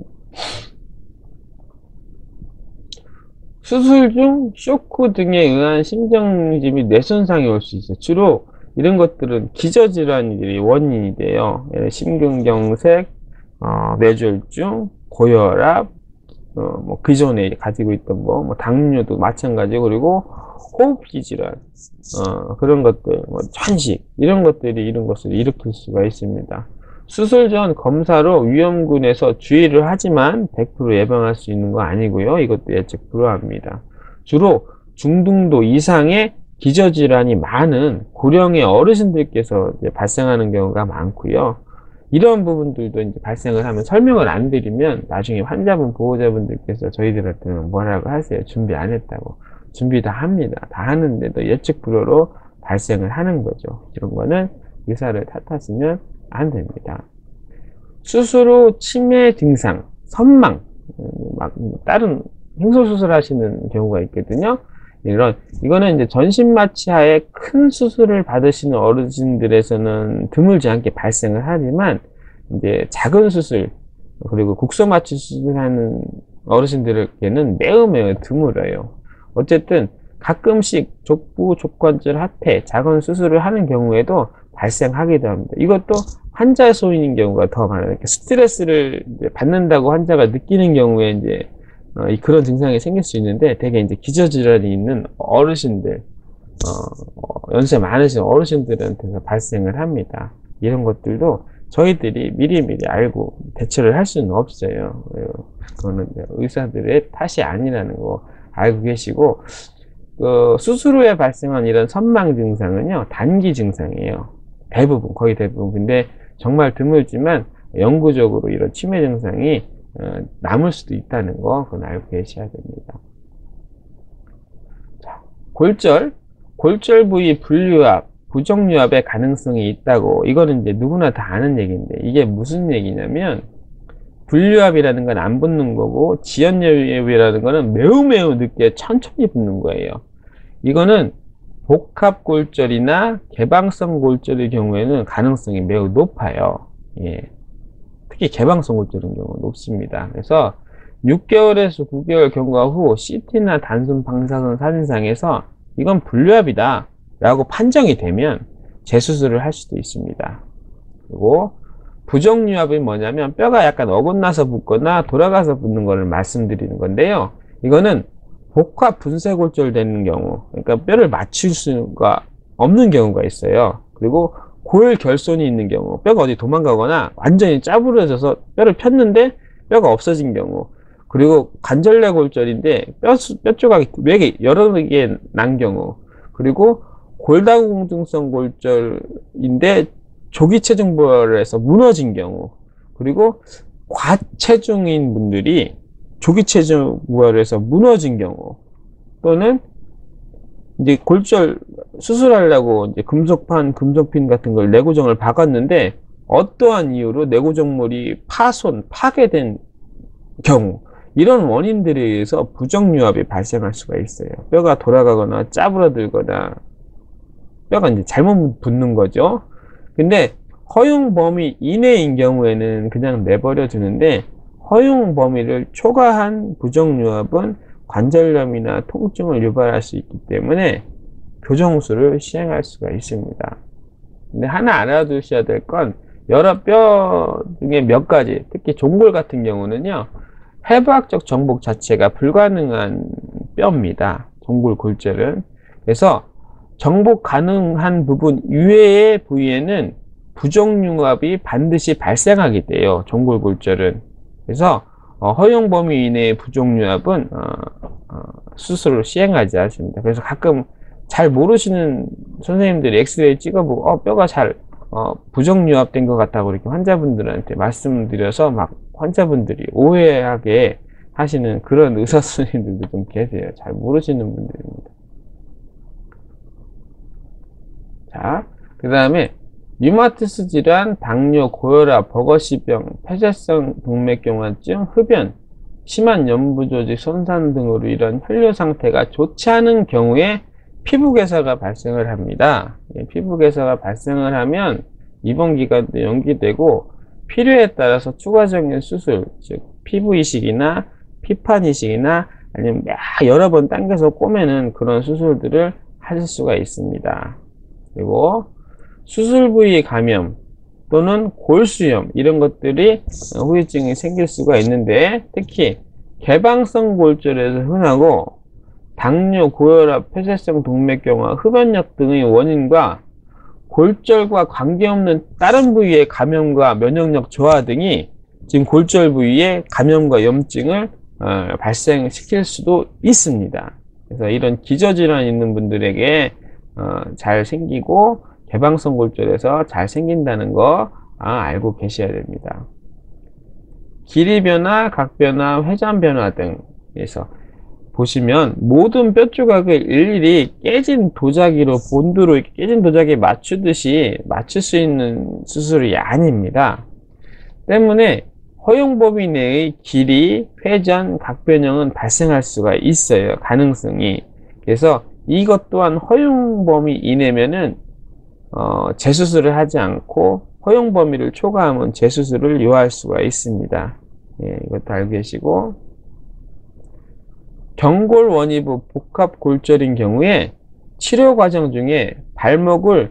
수술 중 쇼크 등에 의한 심정지 및 뇌손상이 올 수 있어요. 주로 이런 것들은 기저질환이 원인이 돼요. 심근경색, 어, 뇌졸중, 고혈압, 어, 뭐 기존에 가지고 있던 뭐, 뭐 당뇨도 마찬가지고, 그리고 호흡기 질환, 어, 그런 것들, 뭐 천식 이런 것들이 이런 것을 일으킬 수가 있습니다. 수술 전 검사로 위험군에서 주의를 하지만 백 퍼센트 예방할 수 있는 거 아니고요. 이것도 예측 불허합니다. 주로 중등도 이상의 기저질환이 많은 고령의 어르신들께서 이제 발생하는 경우가 많고요. 이런 부분들도 이제 발생을 하면 설명을 안 드리면 나중에 환자분, 보호자분들께서 저희들한테는 뭐라고 하세요? 준비 안 했다고. 준비 다 합니다. 다 하는데도 예측 불허로 발생을 하는 거죠. 이런 거는 의사를 탓하시면 안 됩니다. 수술 후 치매 증상, 선망, 막 다른 행소수술 하시는 경우가 있거든요. 이런 이거는 이제 전신마취하에 큰 수술을 받으시는 어르신들에서는 드물지 않게 발생을 하지만 이제 작은 수술 그리고 국소마취 수술하는 어르신들에게는 매우 매우 드물어요. 어쨌든 가끔씩 족부, 족관절, 하태, 작은 수술을 하는 경우에도 발생하기도 합니다. 이것도 환자 소인인 경우가 더 많아요. 스트레스를 받는다고 환자가 느끼는 경우에 이제 어, 그런 증상이 생길 수 있는데 대개 이제 기저질환이 있는 어르신들, 어, 연세 많으신 어르신들한테서 발생을 합니다. 이런 것들도 저희들이 미리미리 알고 대처를 할 수는 없어요. 그거는 의사들의 탓이 아니라는 거 알고 계시고, 그 수술 후에 발생한 이런 선망 증상은요 단기 증상이에요. 대부분, 거의 대부분. 근데 정말 드물지만 영구적으로 이런 치매 증상이 어, 남을 수도 있다는 거 그건 알고 계셔야 됩니다. 자, 골절, 골절 부위 분류압, 부정유압의 가능성이 있다고. 이거는 이제 누구나 다 아는 얘기인데 이게 무슨 얘기냐면 분류압이라는 건 안 붙는 거고 지연유압이라는 거는 매우 매우 늦게 천천히 붙는 거예요. 이거는 복합골절이나 개방성 골절의 경우에는 가능성이 매우 높아요. 예. 특히 개방성 골절인 경우는 높습니다. 그래서 육 개월에서 구 개월 경과 후 씨티나 단순 방사선 사진상에서 이건 분류압이다 라고 판정이 되면 재수술을 할 수도 있습니다. 그리고 부정유압이 뭐냐면 뼈가 약간 어긋나서 붙거나 돌아가서 붙는 것을 말씀드리는 건데요. 이거는 복합 분쇄골절 되는 경우, 그러니까 뼈를 맞출 수가 없는 경우가 있어요. 그리고 골결손이 있는 경우, 뼈가 어디 도망가거나 완전히 짜부러져서 뼈를 폈는데 뼈가 없어진 경우, 그리고 관절내 골절인데 뼈, 뼈 조각이 네 개, 여러 개 난 경우, 그리고 골다공증성 골절인데 조기체중 부활에서 무너진 경우, 그리고 과체중인 분들이 조기체중 부활에서 무너진 경우, 또는 이제 골절 수술하려고 이제 금속판, 금속핀 같은 걸 내구정을 박았는데 어떠한 이유로 내구정물이 파손, 파괴된 경우, 이런 원인들에 의해서 부정유압이 발생할 수가 있어요. 뼈가 돌아가거나 짜부러들거나 뼈가 이제 잘못 붙는 거죠. 근데 허용 범위 이내인 경우에는 그냥 내버려 두는데 허용 범위를 초과한 부정유압은 관절염이나 통증을 유발할 수 있기 때문에 교정술을 시행할 수가 있습니다. 근데 하나 알아두셔야 될 건 여러 뼈 중에 몇 가지, 특히 종골 같은 경우는요 해부학적 정복 자체가 불가능한 뼈입니다. 종골 골절은. 그래서 정복 가능한 부분 이외의 부위에는 부정유압이 반드시 발생하게 돼요. 종골 골절은. 그래서 어, 허용 범위 이내의 부정유압은 어, 어, 수술을 시행하지 않습니다. 그래서 가끔 잘 모르시는 선생님들이 엑스레이 찍어보고 어, 뼈가 잘 어, 부정유압된 것 같다고 이렇게 환자분들한테 말씀드려서 막 환자분들이 오해하게 하시는 그런 의사 선생님들도 좀 계세요. 잘 모르시는 분들입니다. 자, 그 다음에 류마티스 질환, 당뇨, 고혈압, 버거시병, 폐쇄성 동맥경화증, 흡연, 심한 연부조직 손상 등으로 이런 혈뇨 상태가 좋지 않은 경우에 피부개사가 발생을 합니다. 피부개사가 발생을 하면 입원 기간도 연기되고 필요에 따라서 추가적인 수술, 즉 피부 이식이나 피판 이식이나 아니면 여러 번 당겨서 꼬매는 그런 수술들을 하실 수가 있습니다. 그리고 수술 부위 감염 또는 골수염 이런 것들이 후유증이 생길 수가 있는데 특히 개방성 골절에서 흔하고 당뇨, 고혈압, 폐쇄성 동맥경화, 흡연력 등의 원인과 골절과 관계없는 다른 부위의 감염과 면역력 저하 등이 지금 골절 부위의 감염과 염증을 어, 발생시킬 수도 있습니다. 그래서 이런 기저질환 있는 분들에게 어, 잘 생기고 개방성 골절에서 잘 생긴다는 거 아, 알고 계셔야 됩니다. 길이 변화, 각 변화, 회전 변화 등에서 보시면 모든 뼈 조각을 일일이 깨진 도자기로 본드로 이렇게 깨진 도자기에 맞추듯이 맞출 수 있는 수술이 아닙니다. 때문에 허용 범위 내의 길이, 회전, 각 변형은 발생할 수가 있어요. 가능성이. 그래서 이것 또한 허용 범위 이내면은 어, 재수술을 하지 않고 허용 범위를 초과하면 재수술을 요할 수가 있습니다. 예, 이것도 알고 계시고, 경골 원위부 복합 골절인 경우에 치료 과정 중에 발목을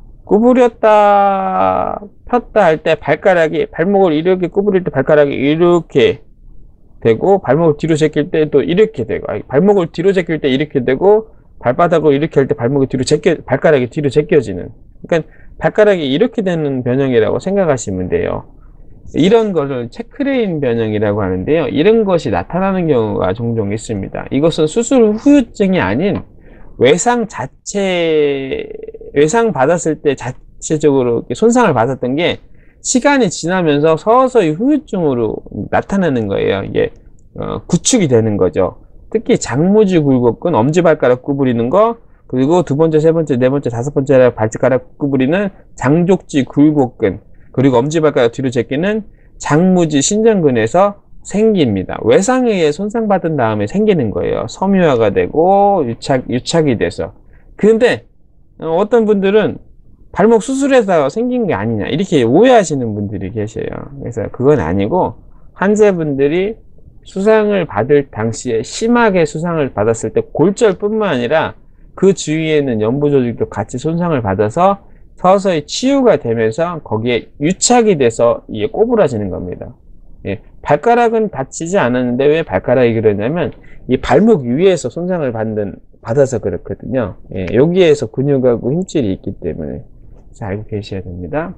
구부렸다 폈다 할 때 발가락이, 발목을 이렇게 구부릴 때 발가락이 이렇게 되고, 발목을 뒤로 제낄 때 또 이렇게 되고, 아니, 발목을 뒤로 제낄 때 이렇게 되고, 발바닥을 이렇게 할 때 발목이 뒤로 제껴, 발가락이 뒤로 제껴지는, 그러니까 발가락이 이렇게 되는 변형이라고 생각하시면 돼요. 이런 것을 체크레인 변형이라고 하는데요. 이런 것이 나타나는 경우가 종종 있습니다. 이것은 수술 후유증이 아닌 외상 자체, 외상 받았을 때 자체적으로 손상을 받았던 게 시간이 지나면서 서서히 후유증으로 나타나는 거예요. 이게 어, 구축이 되는 거죠. 특히 장무지 굴곡근, 엄지발가락 구부리는 거, 그리고 두 번째, 세 번째, 네 번째, 다섯 번째 발가락 구부리는 장족지 굴곡근, 그리고 엄지발가락 뒤로 제끼는 장무지 신전근에서 생깁니다. 외상에 의해 손상받은 다음에 생기는 거예요. 섬유화가 되고 유착, 유착이 돼서. 근데 어떤 분들은 발목 수술해서 생긴 게 아니냐 이렇게 오해하시는 분들이 계셔요. 그래서 그건 아니고, 환자분들이 수상을 받을 당시에 심하게 수상을 받았을 때 골절뿐만 아니라 그 주위에는 연부 조직도 같이 손상을 받아서 서서히 치유가 되면서 거기에 유착이 돼서 이게 꼬부라지는 겁니다. 예, 발가락은 다치지 않았는데 왜 발가락이 그러냐면 이 발목 위에서 손상을 받는, 받아서 그렇거든요. 예, 여기에서 근육하고 힘줄이 있기 때문에 잘 알고 계셔야 됩니다.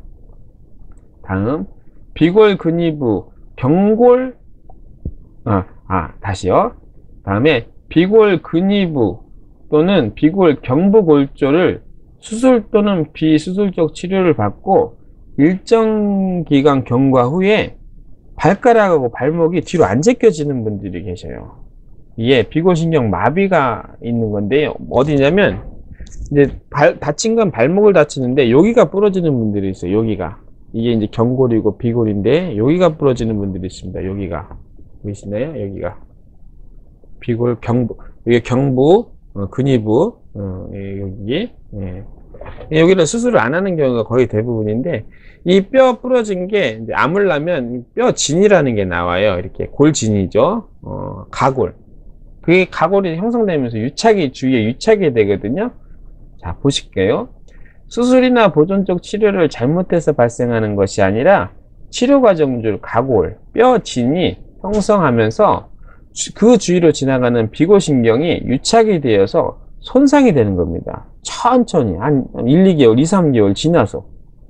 다음, 비골 근위부 경골, 아, 아 다시요. 다음에 비골 근위부 또는 비골 경부 골절을 수술 또는 비수술적 치료를 받고 일정 기간 경과 후에 발가락하고 발목이 뒤로 안 제껴지는 분들이 계셔요. 이게 비골신경 마비가 있는 건데요. 어디냐면 이제 발, 다친 건 발목을 다치는데 여기가 부러지는 분들이 있어요. 여기가. 이게 이제 경골이고 비골인데 여기가 부러지는 분들이 있습니다. 여기가. 보이시나요? 여기가. 비골 경부. 이게 경부, 어, 근위부, 어, 예, 여기. 예. 여기는 수술을 안 하는 경우가 거의 대부분인데, 이 뼈 부러진 게 이제 아물려면 뼈 진이라는 게 나와요. 이렇게 골진이죠. 어, 가골. 그게 가골이 형성되면서 유착이, 주위에 유착이 되거든요. 자, 보실게요. 수술이나 보존적 치료를 잘못해서 발생하는 것이 아니라 치료 과정 중 가골, 뼈 진이 형성하면서 그 주위로 지나가는 비골신경이 유착이 되어서 손상이 되는 겁니다. 천천히 한 일, 이 개월, 이, 삼 개월 지나서.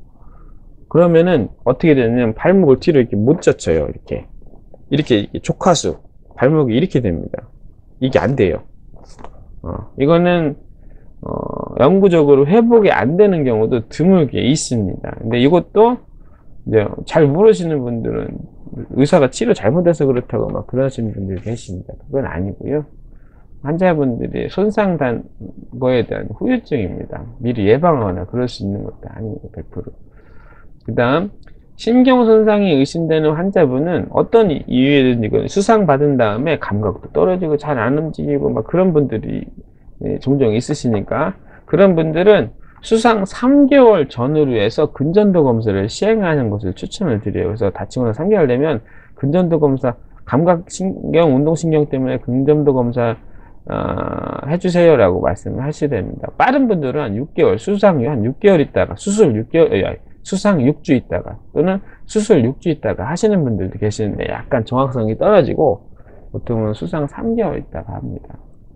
그러면은 어떻게 되냐면 발목을 뒤로 이렇게 못 젖혀요. 이렇게 이렇게 족하수 발목이 이렇게 됩니다. 이게 안 돼요. 어, 이거는 어, 영구적으로 회복이 안 되는 경우도 드물게 있습니다. 근데 이것도 이제 잘 모르시는 분들은 의사가 치료 잘못해서 그렇다고 막 그러시는 분들이 계십니다. 그건 아니고요. 환자분들이 손상된 거에 대한 후유증입니다. 미리 예방하거나 그럴 수 있는 것도 아닙니다. 백 퍼센트. 그 다음, 신경손상이 의심되는 환자분은 어떤 이유에든지 수상받은 다음에 감각도 떨어지고 잘 안 움직이고 막 그런 분들이 종종 있으시니까, 그런 분들은 수상 삼 개월 전후로 해서 근전도 검사를 시행하는 것을 추천을 드려요. 그래서 다치거나 삼 개월 되면 근전도 검사, 감각신경, 운동신경 때문에 근전도 검사 어, 해주세요 라고 말씀을 하셔야 됩니다. 빠른 분들은 한 육 개월, 수상 후 한 육 개월 있다가, 수술 육 개월, 수상 육 주 있다가, 또는 수술 육 주 있다가 하시는 분들도 계시는데 약간 정확성이 떨어지고 보통은 수상 삼 개월 있다가 합니다.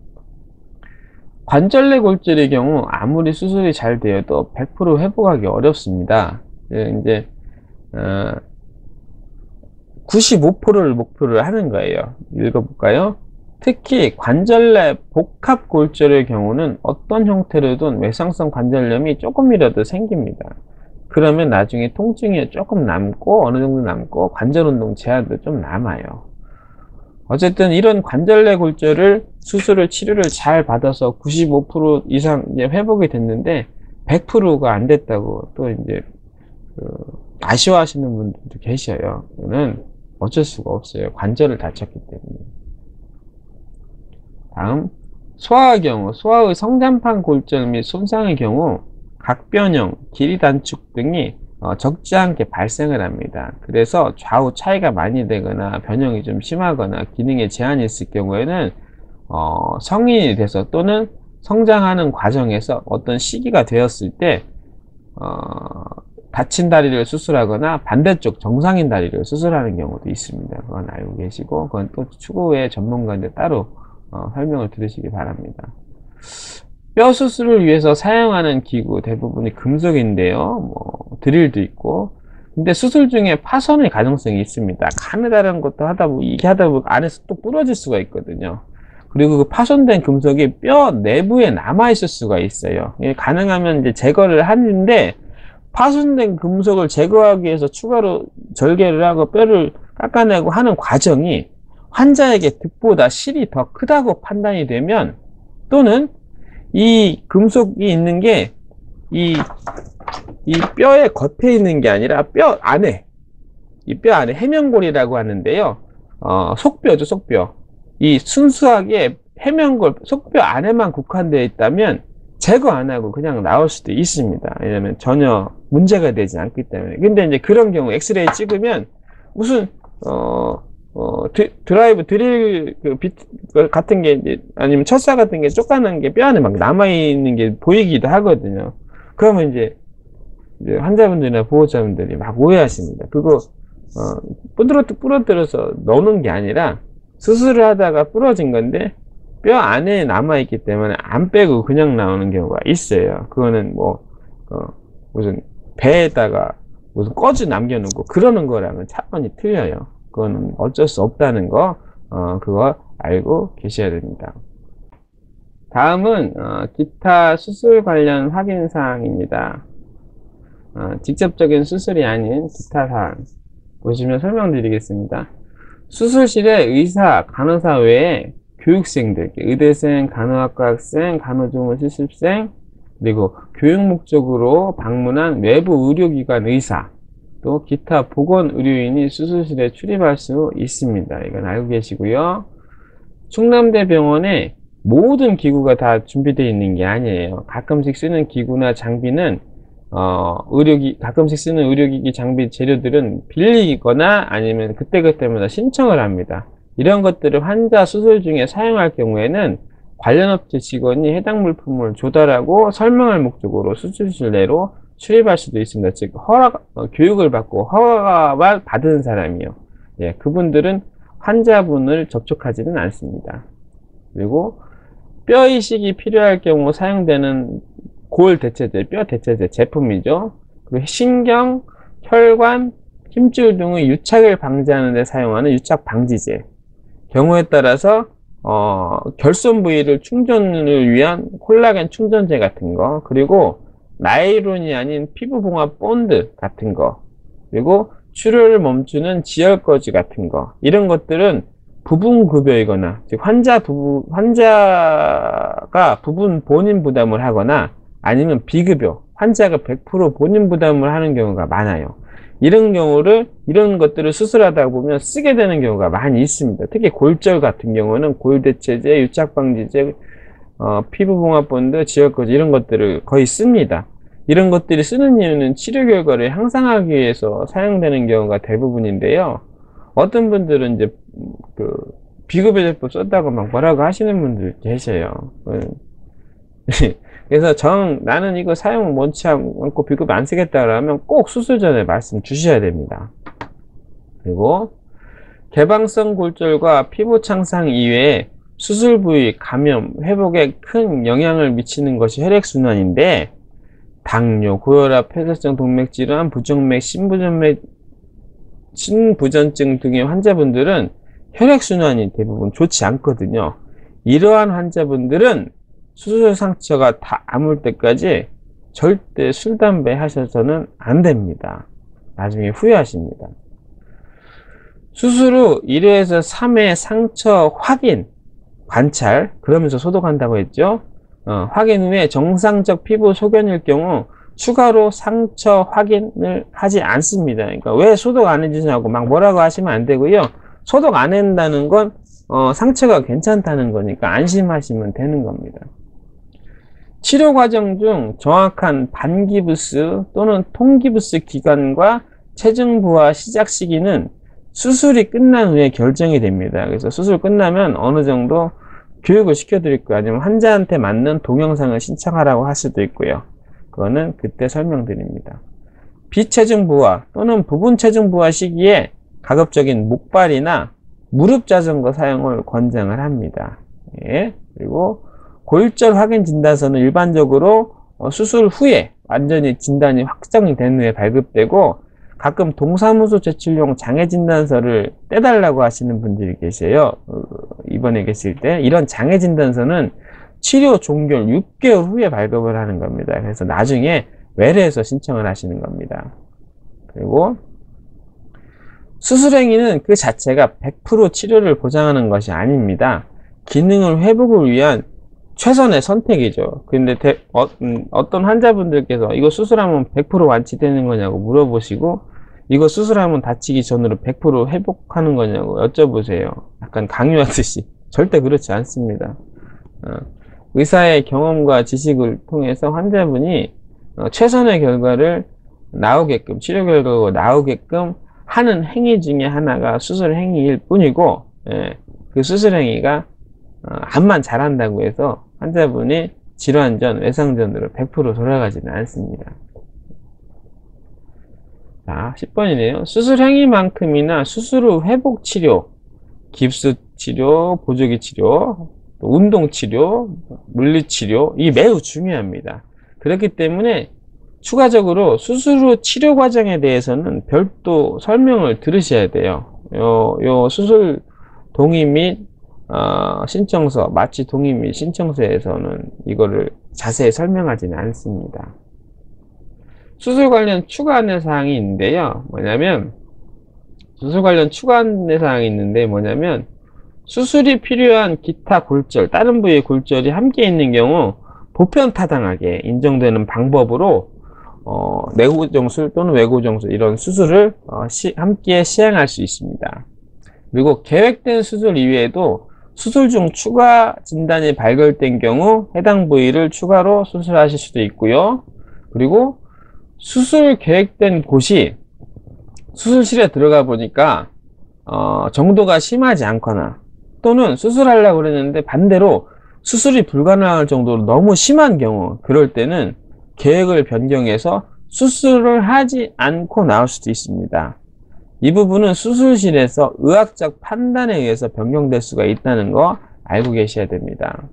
관절내 골절의 경우 아무리 수술이 잘 되어도 백 퍼센트 회복하기 어렵습니다. 이제 어, 구십오 퍼센트를 목표를 하는 거예요. 읽어볼까요? 특히 관절내 복합 골절의 경우는 어떤 형태로든 외상성 관절염이 조금이라도 생깁니다. 그러면 나중에 통증이 조금 남고 어느 정도 남고 관절 운동 제한도 좀 남아요. 어쨌든 이런 관절내 골절을 수술을 치료를 잘 받아서 구십오 퍼센트 이상 이제 회복이 됐는데 백 퍼센트가 안 됐다고 또 이제 그 아쉬워하시는 분들도 계셔요. 이거는 어쩔 수가 없어요. 관절을 다쳤기 때문에. 다음, 소아의 경우, 소아의 성장판 골절 및 손상의 경우 각변형, 길이 단축 등이 어, 적지 않게 발생을 합니다. 그래서 좌우 차이가 많이 되거나 변형이 좀 심하거나 기능에 제한이 있을 경우에는 어, 성인이 돼서 또는 성장하는 과정에서 어떤 시기가 되었을 때 어, 다친 다리를 수술하거나 반대쪽 정상인 다리를 수술하는 경우도 있습니다. 그건 알고 계시고, 그건 또 추후에 전문가인데 따로 어, 설명을 들으시기 바랍니다. 뼈 수술을 위해서 사용하는 기구 대부분이 금속인데요. 뭐 드릴도 있고, 근데 수술 중에 파손의 가능성이 있습니다. 가느다란 것도 하다 보면 이게 하다 보면 안에서 또 부러질 수가 있거든요. 그리고 그 파손된 금속이 뼈 내부에 남아 있을 수가 있어요. 가능하면 이제 제거를 하는데, 파손된 금속을 제거하기 위해서 추가로 절개를 하고 뼈를 깎아내고 하는 과정이 환자에게 득보다 실이 더 크다고 판단이 되면, 또는 이 금속이 있는 게 이, 이 뼈의 겉에 있는 게 아니라 뼈 안에, 이 뼈 안에 해면골이라고 하는데요. 어, 속뼈죠, 속뼈. 이 순수하게 해면골, 속뼈 안에만 국한되어 있다면 제거 안 하고 그냥 나올 수도 있습니다. 왜냐면 전혀 문제가 되지 않기 때문에. 근데 이제 그런 경우 엑스레이 찍으면 무슨 어, 어 드, 드라이브 드릴 그 빗 같은 게 이제 아니면 철사 같은 게 쪼까는 게 뼈 안에 막 남아 있는 게 보이기도 하거든요. 그러면 이제, 이제 환자분들이나 보호자분들이 막 오해하십니다. 그거 어 부드러 부러뜨려서 넣는 게 아니라 수술을 하다가 부러진 건데 뼈 안에 남아있기 때문에 안 빼고 그냥 나오는 경우가 있어요. 그거는 뭐, 어, 무슨 배에다가 무슨 꺼지 남겨놓고 그러는 거랑은 차원이 틀려요. 그거는 어쩔 수 없다는 거, 어, 그거 알고 계셔야 됩니다. 다음은, 어, 기타 수술 관련 확인사항입니다. 어, 직접적인 수술이 아닌 기타 사항. 보시면 설명드리겠습니다. 수술실에 의사, 간호사 외에 교육생들, 의대생, 간호학과 학생, 간호조무 실습생, 그리고 교육 목적으로 방문한 외부 의료기관 의사, 또 기타 보건의료인이 수술실에 출입할 수 있습니다. 이건 알고 계시고요. 충남대병원에 모든 기구가 다 준비되어 있는 게 아니에요. 가끔씩 쓰는 기구나 장비는 어, 의료기, 가끔씩 쓰는 의료기기 장비 재료들은 빌리거나 아니면 그때그때마다 신청을 합니다. 이런 것들을 환자 수술 중에 사용할 경우에는 관련 업체 직원이 해당 물품을 조달하고 설명할 목적으로 수술실 내로 출입할 수도 있습니다. 즉, 허락, 어, 교육을 받고 허가를 받은 사람이요. 예, 그분들은 환자분을 접촉하지는 않습니다. 그리고 뼈 이식이 필요할 경우 사용되는 골 대체제, 뼈 대체제 제품이죠. 그리고 신경, 혈관, 힘줄 등의 유착을 방지하는 데 사용하는 유착 방지제. 경우에 따라서 어, 결손 부위를 충전을 위한 콜라겐 충전제 같은 거, 그리고 나일론이 아닌 피부 봉합 본드 같은 거, 그리고 출혈을 멈추는 지혈거즈 같은 거, 이런 것들은 부분 급여이거나, 즉 환자 부부, 환자가 부분 본인 부담을 하거나 아니면 비급여, 환자가 백 퍼센트 본인 부담을 하는 경우가 많아요. 이런 경우를, 이런 것들을 수술하다 보면 쓰게 되는 경우가 많이 있습니다. 특히 골절 같은 경우는 골대체제, 유착방지제, 어, 피부봉합본드, 지혈거즈 이런 것들을 거의 씁니다. 이런 것들이 쓰는 이유는 치료 결과를 향상하기 위해서 사용되는 경우가 대부분인데요. 어떤 분들은 이제 그 비급여 제품 썼다고 막 뭐라고 하시는 분들 계셔요. 그래서 정 나는 이거 사용 원치 않고 비급여 안 쓰겠다 그러면 꼭 수술 전에 말씀 주셔야 됩니다. 그리고 개방성 골절과 피부 창상 이외에 수술 부위 감염 회복에 큰 영향을 미치는 것이 혈액순환인데, 당뇨, 고혈압, 폐쇄성 동맥질환, 부정맥, 신부전맥, 신부전증 등의 환자분들은 혈액순환이 대부분 좋지 않거든요. 이러한 환자분들은 수술 상처가 다 아물 때까지 절대 술, 담배 하셔서는 안 됩니다. 나중에 후회하십니다. 수술 후 일 회에서 삼 회 상처 확인, 관찰, 그러면서 소독한다고 했죠. 어, 확인 후에 정상적 피부 소견일 경우 추가로 상처 확인을 하지 않습니다. 그러니까 왜 소독 안 해주냐고 막 뭐라고 하시면 안 되고요. 소독 안 한다는 건 어, 상처가 괜찮다는 거니까 안심하시면 되는 겁니다. 치료 과정 중 정확한 반기부스 또는 통기부스 기간과 체중 부하 시작 시기는 수술이 끝난 후에 결정이 됩니다. 그래서 수술 끝나면 어느 정도 교육을 시켜드릴 거예요. 아니면 환자한테 맞는 동영상을 신청하라고 할 수도 있고요. 그거는 그때 설명드립니다. 비체중 부하 또는 부분 체중 부하 시기에 가급적인 목발이나 무릎 자전거 사용을 권장을 합니다. 예. 그리고 골절 확인 진단서는 일반적으로 수술 후에 완전히 진단이 확정이 된 후에 발급되고, 가끔 동사무소 제출용 장애 진단서를 떼달라고 하시는 분들이 계세요. 입원해 계실 때. 이런 장애 진단서는 치료 종결 육 개월 후에 발급을 하는 겁니다. 그래서 나중에 외래에서 신청을 하시는 겁니다. 그리고 수술 행위는 그 자체가 백 퍼센트 치료를 보장하는 것이 아닙니다. 기능을 회복을 위한 최선의 선택이죠. 근데 대, 어, 음, 어떤 환자분들께서 이거 수술하면 백 퍼센트 완치되는 거냐고 물어보시고, 이거 수술하면 다치기 전으로 백 퍼센트 회복하는 거냐고 여쭤보세요. 약간 강요하듯이. 절대 그렇지 않습니다. 어, 의사의 경험과 지식을 통해서 환자분이 어, 최선의 결과를 나오게끔, 치료 결과가 나오게끔 하는 행위 중에 하나가 수술 행위일 뿐이고, 예, 그 수술 행위가 어, 암만 잘한다고 해서 환자분이 질환 전, 외상 전으로 백 퍼센트 돌아가지는 않습니다. 자, 십 번이네요. 수술 행위만큼이나 수술 후 회복 치료, 깁스 치료, 보조기 치료, 운동 치료, 물리 치료, 이 매우 중요합니다. 그렇기 때문에 추가적으로 수술 후 치료 과정에 대해서는 별도 설명을 들으셔야 돼요. 요, 요 수술 동의 및 어, 신청서, 마취 동의 및 신청서에서는 이거를 자세히 설명하지는 않습니다. 수술 관련 추가 안내 사항이 있는데요. 뭐냐면, 수술 관련 추가 안내 사항이 있는데 뭐냐면, 수술이 필요한 기타 골절, 다른 부위의 골절이 함께 있는 경우 보편타당하게 인정되는 방법으로 어, 내고정술 또는 외고정술 이런 수술을 어, 시, 함께 시행할 수 있습니다. 그리고 계획된 수술 이외에도 수술 중 추가 진단이 발견된 경우 해당 부위를 추가로 수술하실 수도 있고요. 그리고 수술 계획된 곳이 수술실에 들어가 보니까 어, 정도가 심하지 않거나, 또는 수술하려고 그랬는데 반대로 수술이 불가능할 정도로 너무 심한 경우, 그럴 때는 계획을 변경해서 수술을 하지 않고 나올 수도 있습니다. 이 부분은 수술실에서 의학적 판단에 의해서 변경될 수가 있다는 거 알고 계셔야 됩니다.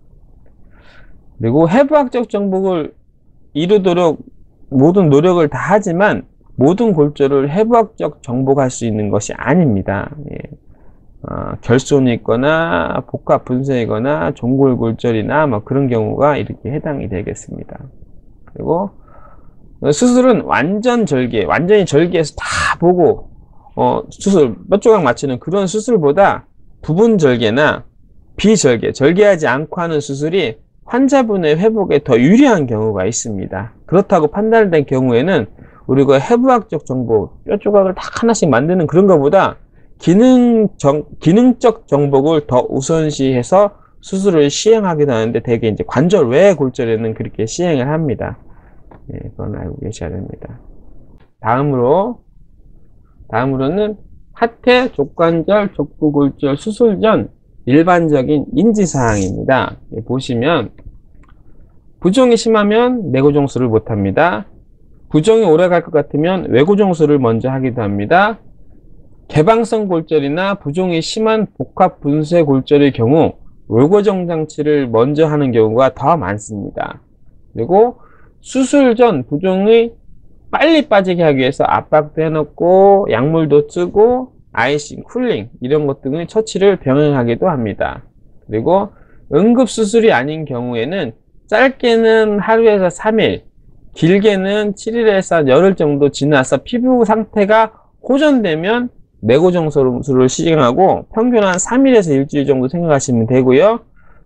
그리고 해부학적 정복을 이루도록 모든 노력을 다 하지만 모든 골절을 해부학적 정복할 수 있는 것이 아닙니다. 예. 어, 결손이 있거나 복합 분쇄이거나 종골골절이나 뭐 그런 경우가 이렇게 해당이 되겠습니다. 그리고 수술은 완전 절개, 완전히 절개해서 다 보고 어, 수술 몇 조각 맞추는 그런 수술보다 부분 절개나 비절개, 절개하지 않고 하는 수술이 환자분의 회복에 더 유리한 경우가 있습니다. 그렇다고 판단된 경우에는 우리가 해부학적 정복, 뼈 조각을 딱 하나씩 만드는 그런 것보다 기능 정, 기능적 정복을 더 우선시해서 수술을 시행하기도 하는데, 대개 이제 관절 외 골절에는 그렇게 시행을 합니다. 예, 그건 알고 계셔야 됩니다. 다음으로, 다음으로는 하태, 족관절, 족부골절 수술 전 일반적인 인지사항입니다. 예, 보시면, 부종이 심하면 내고정술을 못합니다. 부종이 오래 갈 것 같으면 외고정술을 먼저 하기도 합니다. 개방성 골절이나 부종이 심한 복합 분쇄 골절의 경우 외고정 장치를 먼저 하는 경우가 더 많습니다. 그리고 수술 전 부종이 빨리 빠지게 하기 위해서 압박도 해놓고 약물도 쓰고 아이싱, 쿨링 이런 것 등의 처치를 병행하기도 합니다. 그리고 응급수술이 아닌 경우에는 짧게는 하루에서 삼 일, 길게는 칠 일에서 열흘 정도 지나서 피부 상태가 호전되면 내고정술을 시행하고 평균 한 삼 일에서 일주일 정도 생각하시면 되고요.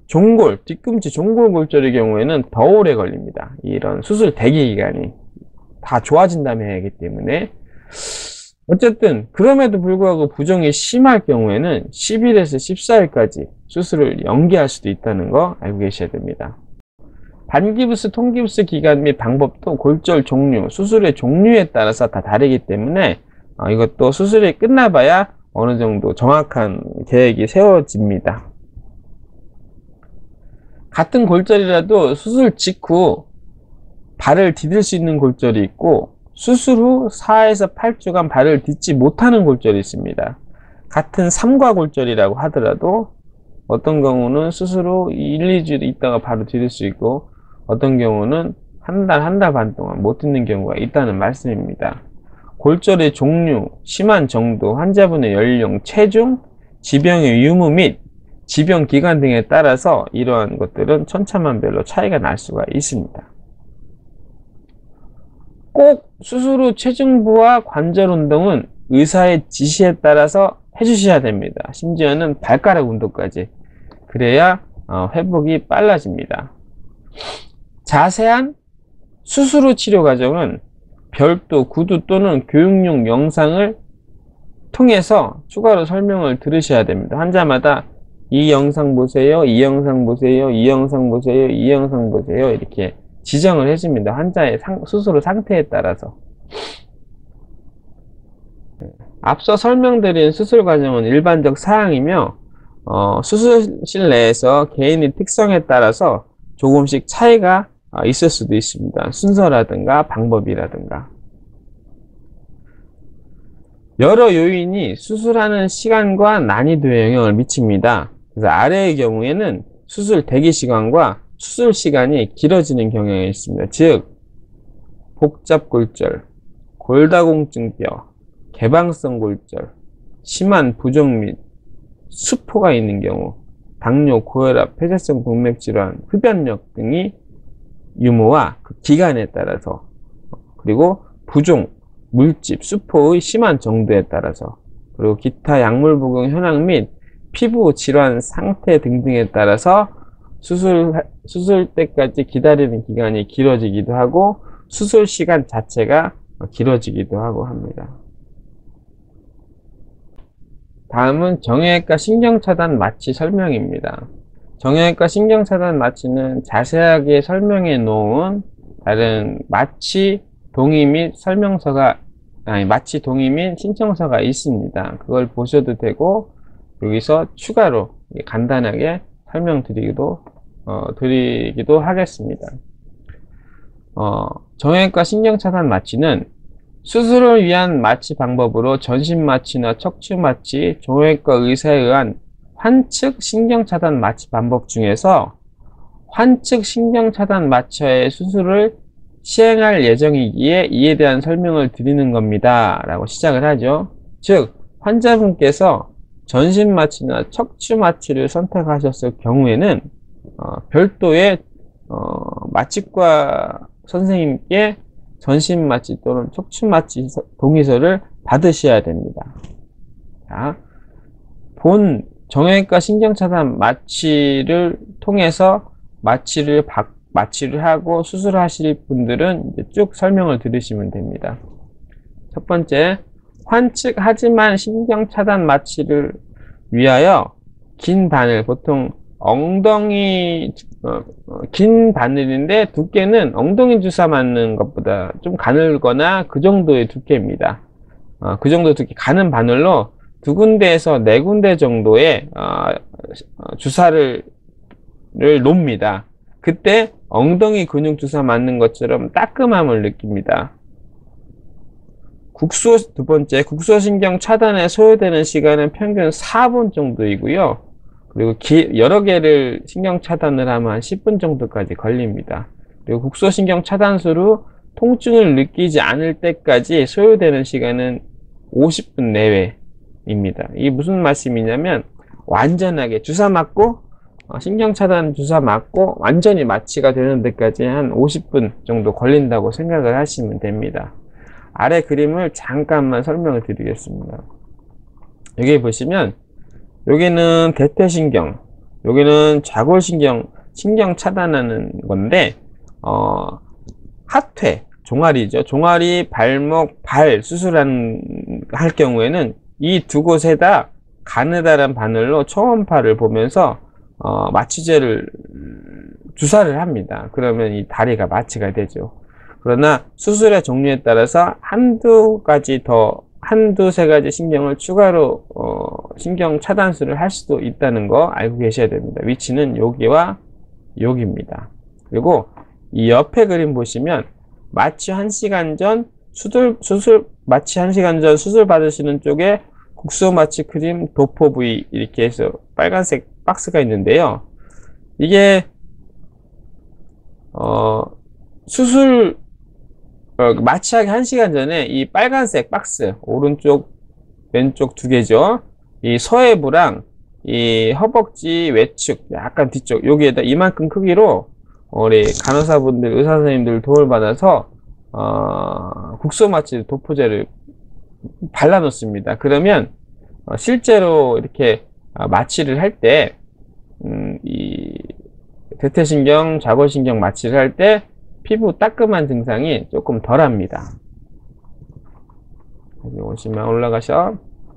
종골, 뒤꿈치 종골골절의 경우에는 더 오래 걸립니다. 이런 수술 대기 기간이 다 좋아진 다음에 해야 하기 때문에. 어쨌든 그럼에도 불구하고 부종이 심할 경우에는 십 일에서 십사 일까지 수술을 연기할 수도 있다는 거 알고 계셔야 됩니다. 반기부스, 통기부스 기간 및 방법도 골절 종류, 수술의 종류에 따라서 다 다르기 때문에 어, 이것도 수술이 끝나봐야 어느 정도 정확한 계획이 세워집니다. 같은 골절이라도 수술 직후 발을 디딜 수 있는 골절이 있고 수술 후 사에서 팔 주간 발을 딛지 못하는 골절이 있습니다. 같은 삼과골절이라고 하더라도 어떤 경우는 수술 후 일, 이 주 있다가 바로 디딜 수 있고 어떤 경우는 한 달, 한 달 반 동안 못 딛는 경우가 있다는 말씀입니다. 골절의 종류, 심한 정도, 환자분의 연령, 체중, 지병의 유무 및 지병 기간 등에 따라서 이러한 것들은 천차만별로 차이가 날 수가 있습니다. 꼭 수술 후 체중부와 관절 운동은 의사의 지시에 따라서 해주셔야 됩니다. 심지어는 발가락 운동까지. 그래야 회복이 빨라집니다. 자세한 수술 후 치료 과정은 별도 구두 또는 교육용 영상을 통해서 추가로 설명을 들으셔야 됩니다. 환자마다 이 영상 보세요, 이 영상 보세요, 이 영상 보세요, 이 영상 보세요 이렇게 지정을 해줍니다. 환자의 상, 수술 후 상태에 따라서. 앞서 설명드린 수술 과정은 일반적 사항이며 어, 수술실 내에서 개인의 특성에 따라서 조금씩 차이가 있을 수도 있습니다. 순서라든가 방법이라든가. 여러 요인이 수술하는 시간과 난이도에 영향을 미칩니다. 그래서 아래의 경우에는 수술 대기 시간과 수술 시간이 길어지는 경향이 있습니다. 즉 복잡골절, 골다공증뼈, 개방성 골절, 심한 부종 및 수포가 있는 경우, 당뇨, 고혈압, 폐쇄성 동맥질환, 흡연력 등이 유무와 그 기간에 따라서, 그리고 부종, 물집, 수포의 심한 정도에 따라서, 그리고 기타 약물 복용 현황 및 피부 질환 상태 등등에 따라서 수술, 수술 때까지 기다리는 기간이 길어지기도 하고 수술 시간 자체가 길어지기도 하고 합니다. 다음은 정형외과 신경차단 마취 설명입니다. 정형외과 신경차단 마취는 자세하게 설명해 놓은 다른 마취 동의 및 설명서가 아니 마취 동의 및 신청서가 있습니다. 그걸 보셔도 되고 여기서 추가로 간단하게 설명드리기도 어, 드리기도 하겠습니다. 어, 정형외과 신경차단 마취는 수술을 위한 마취 방법으로 전신마취나 척추마취, 정형외과 의사에 의한 환측 신경차단 마취 방법 중에서 환측 신경차단 마취의 수술을 시행할 예정이기에 이에 대한 설명을 드리는 겁니다. 라고 시작을 하죠. 즉, 환자분께서 전신마취나 척추마취를 선택하셨을 경우에는 어, 별도의 어, 마취과 선생님께 전신마취 또는 척추마취 동의서를 받으셔야 됩니다. 자, 본 정형외과 신경차단 마취를 통해서 마취를 받, 마취를 하고 수술하실 분들은 이제 쭉 설명을 들으시면 됩니다. 첫 번째, 환측하지만 신경차단 마취를 위하여 긴 바늘, 보통 엉덩이 어, 긴 바늘인데 두께는 엉덩이 주사 맞는 것보다 좀 가늘거나 그 정도의 두께입니다. 어, 그 정도 두께 가는 바늘로 두 군데에서 네 군데 정도의 어, 주사를 놓습니다. 그때 엉덩이 근육 주사 맞는 것처럼 따끔함을 느낍니다. 국소, 두 번째, 국소신경 차단에 소요되는 시간은 평균 사 분 정도이고요. 그리고 기, 여러 개를 신경 차단을 하면 한 십 분 정도까지 걸립니다. 그리고 국소신경 차단수로 통증을 느끼지 않을 때까지 소요되는 시간은 오십 분 내외입니다. 이게 무슨 말씀이냐면 완전하게 주사 맞고 어, 신경 차단 주사 맞고 완전히 마취가 되는 데까지 한 오십 분 정도 걸린다고 생각을 하시면 됩니다. 아래 그림을 잠깐만 설명을 드리겠습니다. 여기 보시면 여기는 대퇴신경, 여기는 좌골신경, 신경 차단하는 건데, 어, 하퇴, 종아리죠. 종아리, 발목, 발 수술한, 할 경우에는 이 두 곳에다 가느다란 바늘로 초음파를 보면서, 어, 마취제를 주사를 합니다. 그러면 이 다리가 마취가 되죠. 그러나 수술의 종류에 따라서 한두 가지 더, 한두 세 가지 신경을 추가로, 어, 신경 차단술을 할 수도 있다는 거 알고 계셔야 됩니다. 위치는 여기와 여기입니다. 그리고 이 옆에 그림 보시면 마취 한 시간 전 수술, 수술, 마취 한 시간 전 수술 받으시는 쪽에 국소 마취 크림 도포 부위 이렇게 해서 빨간색 박스가 있는데요. 이게, 어, 수술, 어, 마취하기 한 시간 전에 이 빨간색 박스, 오른쪽, 왼쪽 두 개죠. 이 서해부랑 이 허벅지 외측, 약간 뒤쪽, 여기에다 이만큼 크기로 우리 간호사분들, 의사 선생님들 도움을 받아서, 어, 국소 마취 도포제를 발라 놓습니다. 그러면, 어, 실제로 이렇게 마취를 할 때, 음, 이, 대퇴신경, 좌골신경 마취를 할 때, 피부 따끔한 증상이 조금 덜 합니다. 여기 오시면 올라가셔.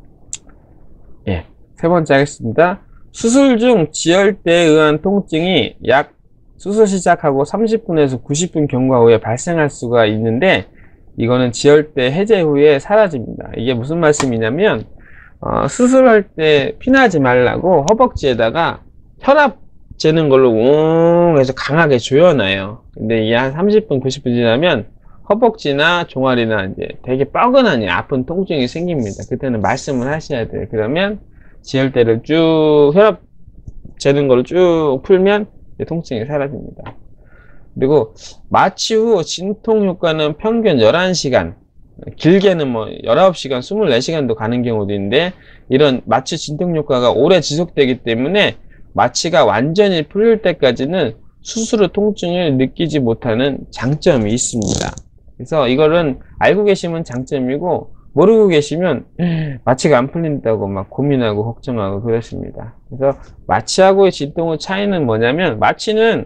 예. 세 번째 하겠습니다. 수술 중 지혈대에 의한 통증이 약 수술 시작하고 삼십 분에서 구십 분 경과 후에 발생할 수가 있는데, 이거는 지혈대 해제 후에 사라집니다. 이게 무슨 말씀이냐면, 어, 수술할 때 피나지 말라고 허벅지에다가 혈압 재는 걸로 웅 해서 강하게 조여놔요. 근데 이게 한 삼십 분, 구십 분 지나면 허벅지나 종아리나 이제 되게 뻐근하니 아픈 통증이 생깁니다. 그때는 말씀을 하셔야 돼요. 그러면 지혈대를 쭉 혈압 재는 걸로 쭉 풀면 통증이 사라집니다. 그리고 마취 후 진통 효과는 평균 열한 시간, 길게는 뭐 열아홉 시간, 이십사 시간도 가는 경우도 있는데, 이런 마취 진통 효과가 오래 지속되기 때문에 마취가 완전히 풀릴 때까지는 수술 후 통증을 느끼지 못하는 장점이 있습니다. 그래서 이거는 알고 계시면 장점이고, 모르고 계시면 마취가 안 풀린다고 막 고민하고 걱정하고 그렇습니다. 그래서 마취하고의 진통의 차이는 뭐냐면, 마취는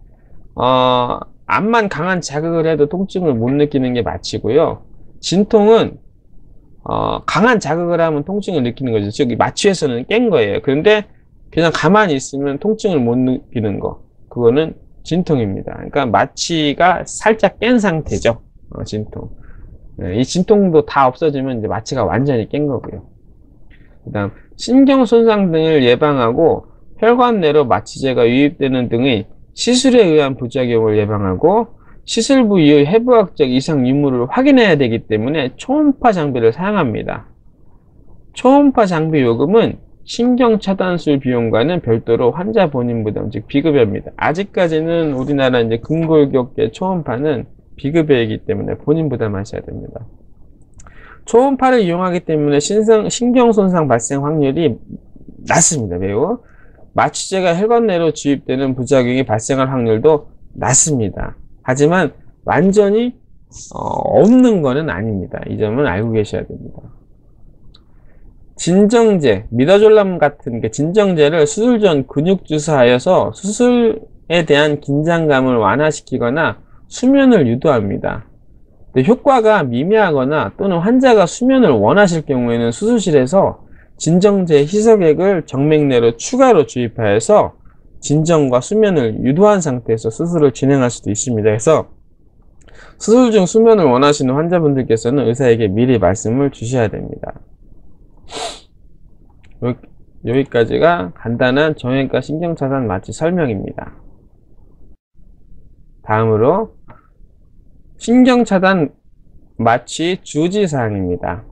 어, 암만 강한 자극을 해도 통증을 못 느끼는 게 마취고요. 진통은 어, 강한 자극을 하면 통증을 느끼는 거죠. 즉 마취에서는 깬 거예요. 그런데 그냥 가만히 있으면 통증을 못 느끼는 거, 그거는 진통입니다. 그러니까 마취가 살짝 깬 상태죠. 어, 진통. 네, 이 진통도 다 없어지면 이제 마취가 완전히 깬 거고요. 그 다음 신경 손상 등을 예방하고 혈관 내로 마취제가 유입되는 등의 시술에 의한 부작용을 예방하고 시술부 이후 해부학적 이상 유무를 확인해야 되기 때문에 초음파 장비를 사용합니다. 초음파 장비 요금은 신경차단술 비용과는 별도로 환자 본인 부담, 즉 비급여입니다. 아직까지는 우리나라 이제 근골격계 초음파는 비급여이기 때문에 본인 부담하셔야 됩니다. 초음파를 이용하기 때문에 신성, 신경손상 발생 확률이 낮습니다. 매우. 마취제가 혈관 내로 주입되는 부작용이 발생할 확률도 낮습니다. 하지만 완전히 어, 없는 것은 아닙니다. 이 점은 알고 계셔야 됩니다. 진정제, 미다졸람 같은 게 진정제를 수술 전 근육 주사하여서 수술에 대한 긴장감을 완화시키거나 수면을 유도합니다. 효과가 미미하거나 또는 환자가 수면을 원하실 경우에는 수술실에서 진정제 희석액을 정맥 내로 추가로 주입하여서 진정과 수면을 유도한 상태에서 수술을 진행할 수도 있습니다. 그래서 수술 중 수면을 원하시는 환자분들께서는 의사에게 미리 말씀을 주셔야 됩니다. 여기, 여기까지가 간단한 정형외과 신경차단 마취 설명입니다. 다음으로 신경차단 마취 주지사항입니다.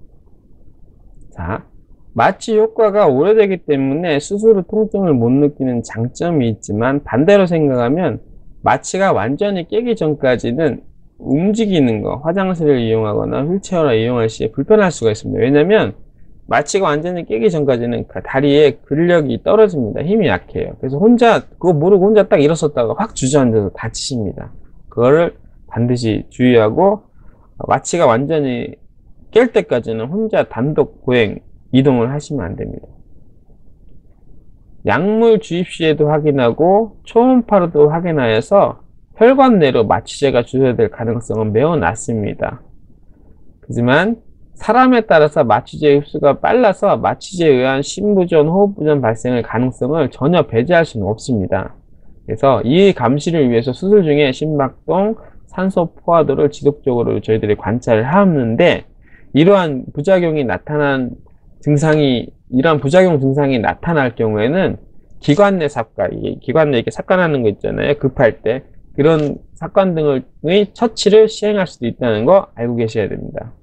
자, 마취 효과가 오래되기 때문에 수술 후 통증을 못 느끼는 장점이 있지만, 반대로 생각하면 마취가 완전히 깨기 전까지는 움직이는 거, 화장실을 이용하거나 휠체어를 이용할 시에 불편할 수가 있습니다. 왜냐면 마취가 완전히 깨기 전까지는 다리에 근력이 떨어집니다. 힘이 약해요. 그래서 혼자 그거 모르고 혼자 딱 일어섰다가 확 주저앉아서 다치십니다. 그거를 반드시 주의하고, 마취가 완전히 깰 때까지는 혼자 단독 보행, 이동을 하시면 안 됩니다. 약물 주입 시에도 확인하고 초음파로도 확인하여서 혈관 내로 마취제가 주사될 가능성은 매우 낮습니다. 하지만 사람에 따라서 마취제 흡수가 빨라서 마취제에 의한 심부전, 호흡부전 발생의 가능성을 전혀 배제할 수는 없습니다. 그래서 이 감시를 위해서 수술 중에 심박동, 산소 포화도를 지속적으로 저희들이 관찰을 하는데, 이러한 부작용이 나타난 증상이, 이러한 부작용 증상이 나타날 경우에는 기관 내 삽관, 이게 기관 내에 이렇게 삽관하는 거 있잖아요. 급할 때. 그런 삽관 등의 처치를 시행할 수도 있다는 거 알고 계셔야 됩니다.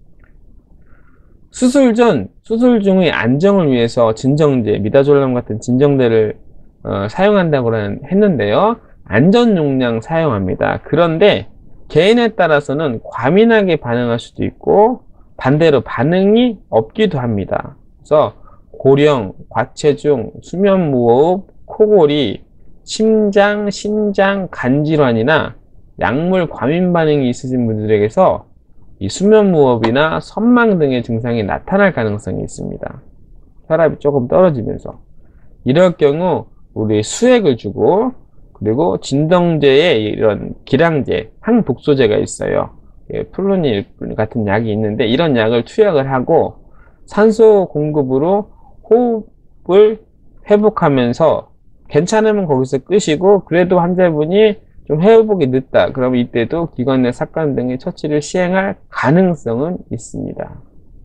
수술 전, 수술 중의 안정을 위해서 진정제, 미다졸람 같은 진정제를 어, 사용한다고 했는데요. 안전 용량 사용합니다. 그런데 개인에 따라서는 과민하게 반응할 수도 있고 반대로 반응이 없기도 합니다. 그래서 고령, 과체중, 수면무호흡, 코골이, 심장, 신장, 간질환이나 약물 과민 반응이 있으신 분들에게서 이 수면무호흡이나 선망 등의 증상이 나타날 가능성이 있습니다. 혈압이 조금 떨어지면서. 이럴 경우 우리 수액을 주고, 그리고 진정제에 이런 기량제, 항독소제가 있어요. 플루닐 같은 약이 있는데 이런 약을 투약을 하고 산소 공급으로 호흡을 회복하면서 괜찮으면 거기서 끄시고, 그래도 환자분이 좀 회복이 늦다 그러면 이때도 기관 내 삽관 등의 처치를 시행할 가능성은 있습니다.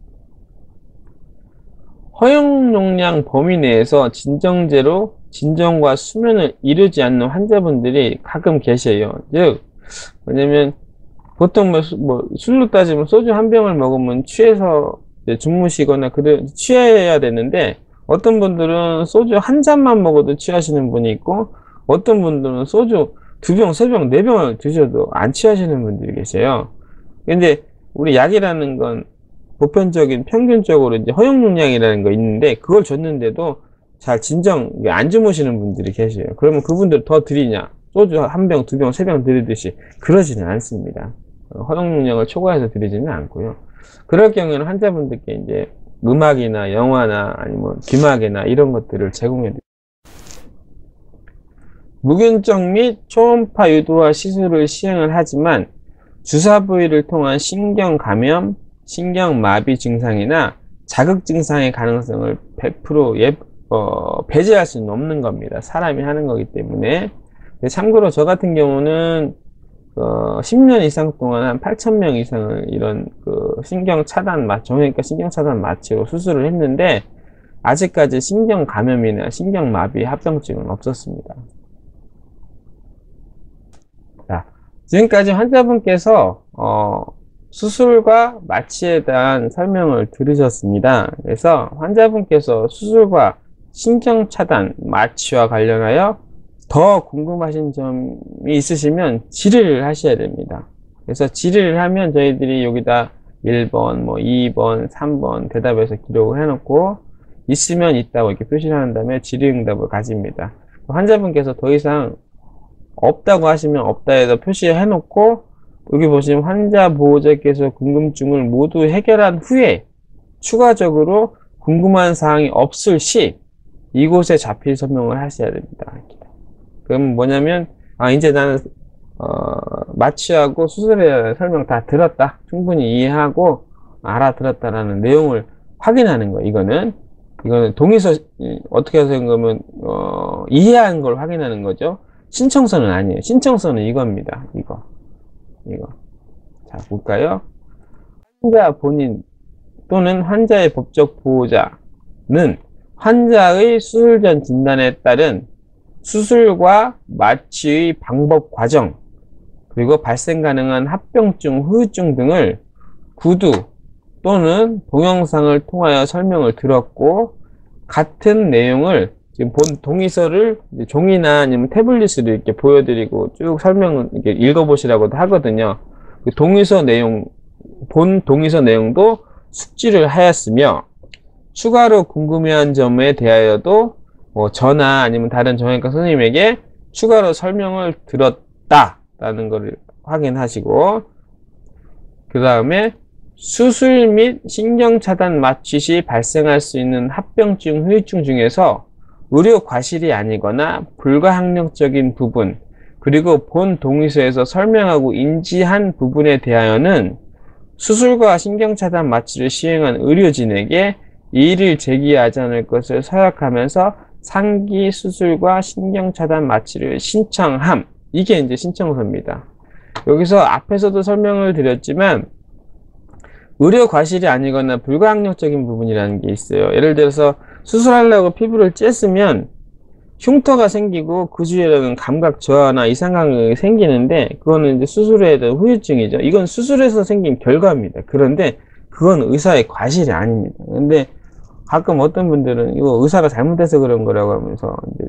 허용 용량 범위 내에서 진정제로 진정과 수면을 이루지 않는 환자분들이 가끔 계셔요. 즉 왜냐면 보통 뭐, 뭐 술로 따지면 소주 한 병을 먹으면 취해서 주무시거나 그래 취해야 되는데, 어떤 분들은 소주 한 잔만 먹어도 취하시는 분이 있고, 어떤 분들은 소주 두 병, 세 병, 네 병을 드셔도 안 취하시는 분들이 계세요. 근데 우리 약이라는 건 보편적인 평균적으로 이제 허용 용량이라는 거 있는데, 그걸 줬는데도 잘 진정 안 주무시는 분들이 계세요. 그러면 그분들 더 드리냐? 소주 한 병, 두 병, 세 병 드리듯이 그러지는 않습니다. 허용 용량을 초과해서 드리지는 않고요. 그럴 경우에는 환자분들께 이제 음악이나 영화나 아니면 귀마개나 이런 것들을 제공해 드립니다. 무균적 및 초음파 유도화 시술을 시행을 하지만 주사 부위를 통한 신경 감염, 신경 마비 증상이나 자극 증상의 가능성을 백 퍼센트 예, 어, 배제할 수는 없는 겁니다. 사람이 하는 거기 때문에. 참고로 저 같은 경우는 어, 십 년 이상 동안 한 팔천 명 이상을 이런 그 신경 차단 마, 정형외과 신경 차단 마취로 수술을 했는데 아직까지 신경 감염이나 신경 마비 합병증은 없었습니다. 자, 지금까지 환자분께서 어, 수술과 마취에 대한 설명을 들으셨습니다. 그래서 환자분께서 수술과 신경 차단 마취와 관련하여 더 궁금하신 점이 있으시면 질의를 하셔야 됩니다. 그래서 질의를 하면 저희들이 여기다 일 번, 뭐 이 번, 삼 번 대답해서 기록을 해놓고 있으면 있다고 이렇게 표시를 한 다음에 질의응답을 가집니다. 환자분께서 더 이상 없다고 하시면 없다 해서 표시해 놓고, 여기 보시면 환자 보호자께서 궁금증을 모두 해결한 후에 추가적으로 궁금한 사항이 없을 시 이곳에 자필 설명을 하셔야 됩니다. 그럼 뭐냐면, 아 이제 나는 어, 마취하고 수술에 대한 설명 다 들었다, 충분히 이해하고 알아들었다라는 내용을 확인하는 거예요. 이거는 이거는 동의서 어떻게 하는 거면 어, 이해한 걸 확인하는 거죠. 신청서는 아니에요. 신청서는 이겁니다. 이거 이거 자 볼까요? 환자 본인 또는 환자의 법적 보호자는 환자의 수술 전 진단에 따른 수술과 마취의 방법 과정, 그리고 발생 가능한 합병증, 후유증 등을 구두 또는 동영상을 통하여 설명을 들었고, 같은 내용을 지금 본 동의서를 종이나 아니면 태블릿으로 이렇게 보여드리고 쭉 설명을 이렇게 읽어보시라고도 하거든요. 그 동의서 내용, 본 동의서 내용도 숙지를 하였으며, 추가로 궁금해한 점에 대하여도 뭐 저나 아니면 다른 정형외과 선생님에게 추가로 설명을 들었다라는 것을 확인하시고, 그 다음에 수술 및 신경차단 마취 시 발생할 수 있는 합병증, 후유증 중에서 의료 과실이 아니거나 불가항력적인 부분, 그리고 본 동의서에서 설명하고 인지한 부분에 대하여는 수술과 신경차단 마취를 시행한 의료진에게 이의를 제기하지 않을 것을 서약하면서 상기 수술과 신경차단 마취를 신청함. 이게 이제 신청서입니다. 여기서 앞에서도 설명을 드렸지만 의료 과실이 아니거나 불가항력적인 부분이라는 게 있어요. 예를 들어서 수술하려고 피부를 쬐으면 흉터가 생기고 그 주위에는 감각 저하나 이상감이 생기는데 그거는 이제 수술에 대한 후유증이죠. 이건 수술에서 생긴 결과입니다. 그런데 그건 의사의 과실이 아닙니다. 근데 가끔 어떤 분들은 이거 의사가 잘못해서 그런 거라고 하면서 이제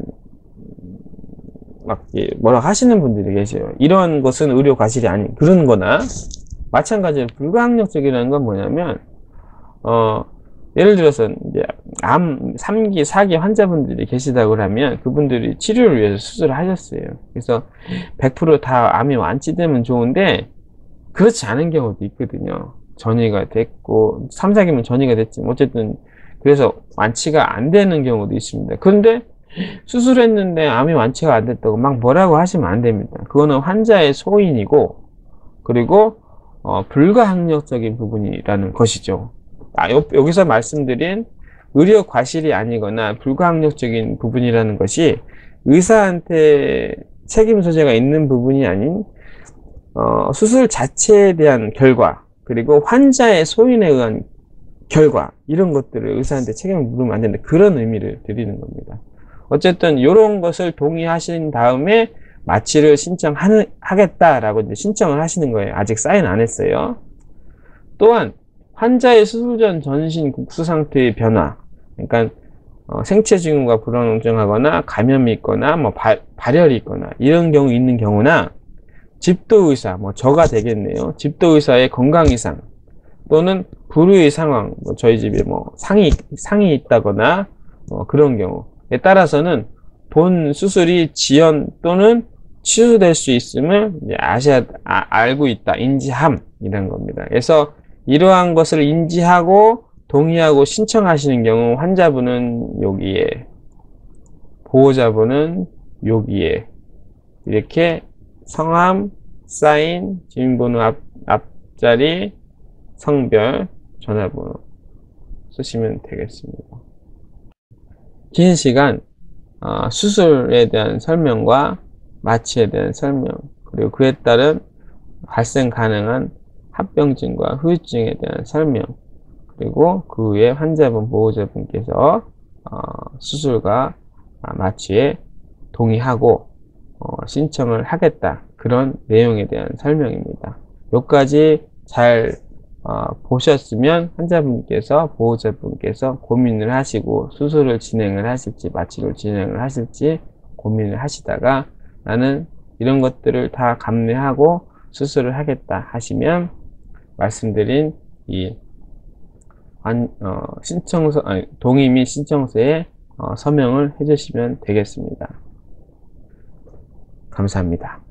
막 뭐라고 하시는 분들이 계세요. 이런 것은 의료 과실이 아닌 그런 거나 마찬가지로 불가항력적이라는 건 뭐냐면 어 예를 들어서 이제 암 삼 기, 사 기 환자분들이 계시다고 하면 그분들이 치료를 위해서 수술을 하셨어요. 그래서 백 퍼센트 다 암이 완치되면 좋은데 그렇지 않은 경우도 있거든요. 전이가 됐고 삼, 사 기면 전이가 됐지만 어쨌든 그래서 완치가 안 되는 경우도 있습니다. 그런데 수술했는데 암이 완치가 안 됐다고 막 뭐라고 하시면 안 됩니다. 그거는 환자의 소인이고 그리고 어, 불가항력적인 부분이라는 것이죠. 아, 여, 여기서 말씀드린 의료 과실이 아니거나 불가항력적인 부분이라는 것이 의사한테 책임 소재가 있는 부분이 아닌 어, 수술 자체에 대한 결과 그리고 환자의 소인에 의한 결과 이런 것들을 의사한테 책임을 물으면 안 된다. 그런 의미를 드리는 겁니다. 어쨌든 이런 것을 동의하신 다음에 마취를 신청하겠다라고 이제 신청을 하시는 거예요. 아직 사인 안 했어요. 또한 환자의 수술 전 전신 국수 상태의 변화, 그러니까 어, 생체 징후가 불안정하거나 감염이 있거나 뭐 발, 발열이 있거나 이런 경우 있는 경우나 집도 의사, 뭐 저가 되겠네요. 집도 의사의 건강 이상 또는 불의의 상황, 뭐 저희 집에 뭐 상이 상이 있다거나 뭐 그런 경우에 따라서는 본 수술이 지연 또는 취소될 수 있음을 이제 아셔야, 아, 알고 있다, 인지함 이런 겁니다. 그래서 이러한 것을 인지하고 동의하고 신청하시는 경우 환자분은 여기에, 보호자분은 여기에 이렇게 성함, 사인, 주민번호 앞, 앞자리, 성별, 전화번호 쓰시면 되겠습니다. 긴 시간 어, 수술에 대한 설명과 마취에 대한 설명 그리고 그에 따른 발생 가능한 합병증과 후유증에 대한 설명 그리고 그 후에 환자분 보호자분께서 어, 수술과 마취에 동의하고 어, 신청을 하겠다 그런 내용에 대한 설명입니다. 여기까지 잘 어, 보셨으면 환자분께서 보호자분께서 고민을 하시고 수술을 진행을 하실지 마취를 진행을 하실지 고민을 하시다가 나는 이런 것들을 다 감내하고 수술을 하겠다 하시면 말씀드린 이 안, 어, 신청서 아니, 동의 및 신청서에 어, 서명을 해주시면 되겠습니다. 감사합니다.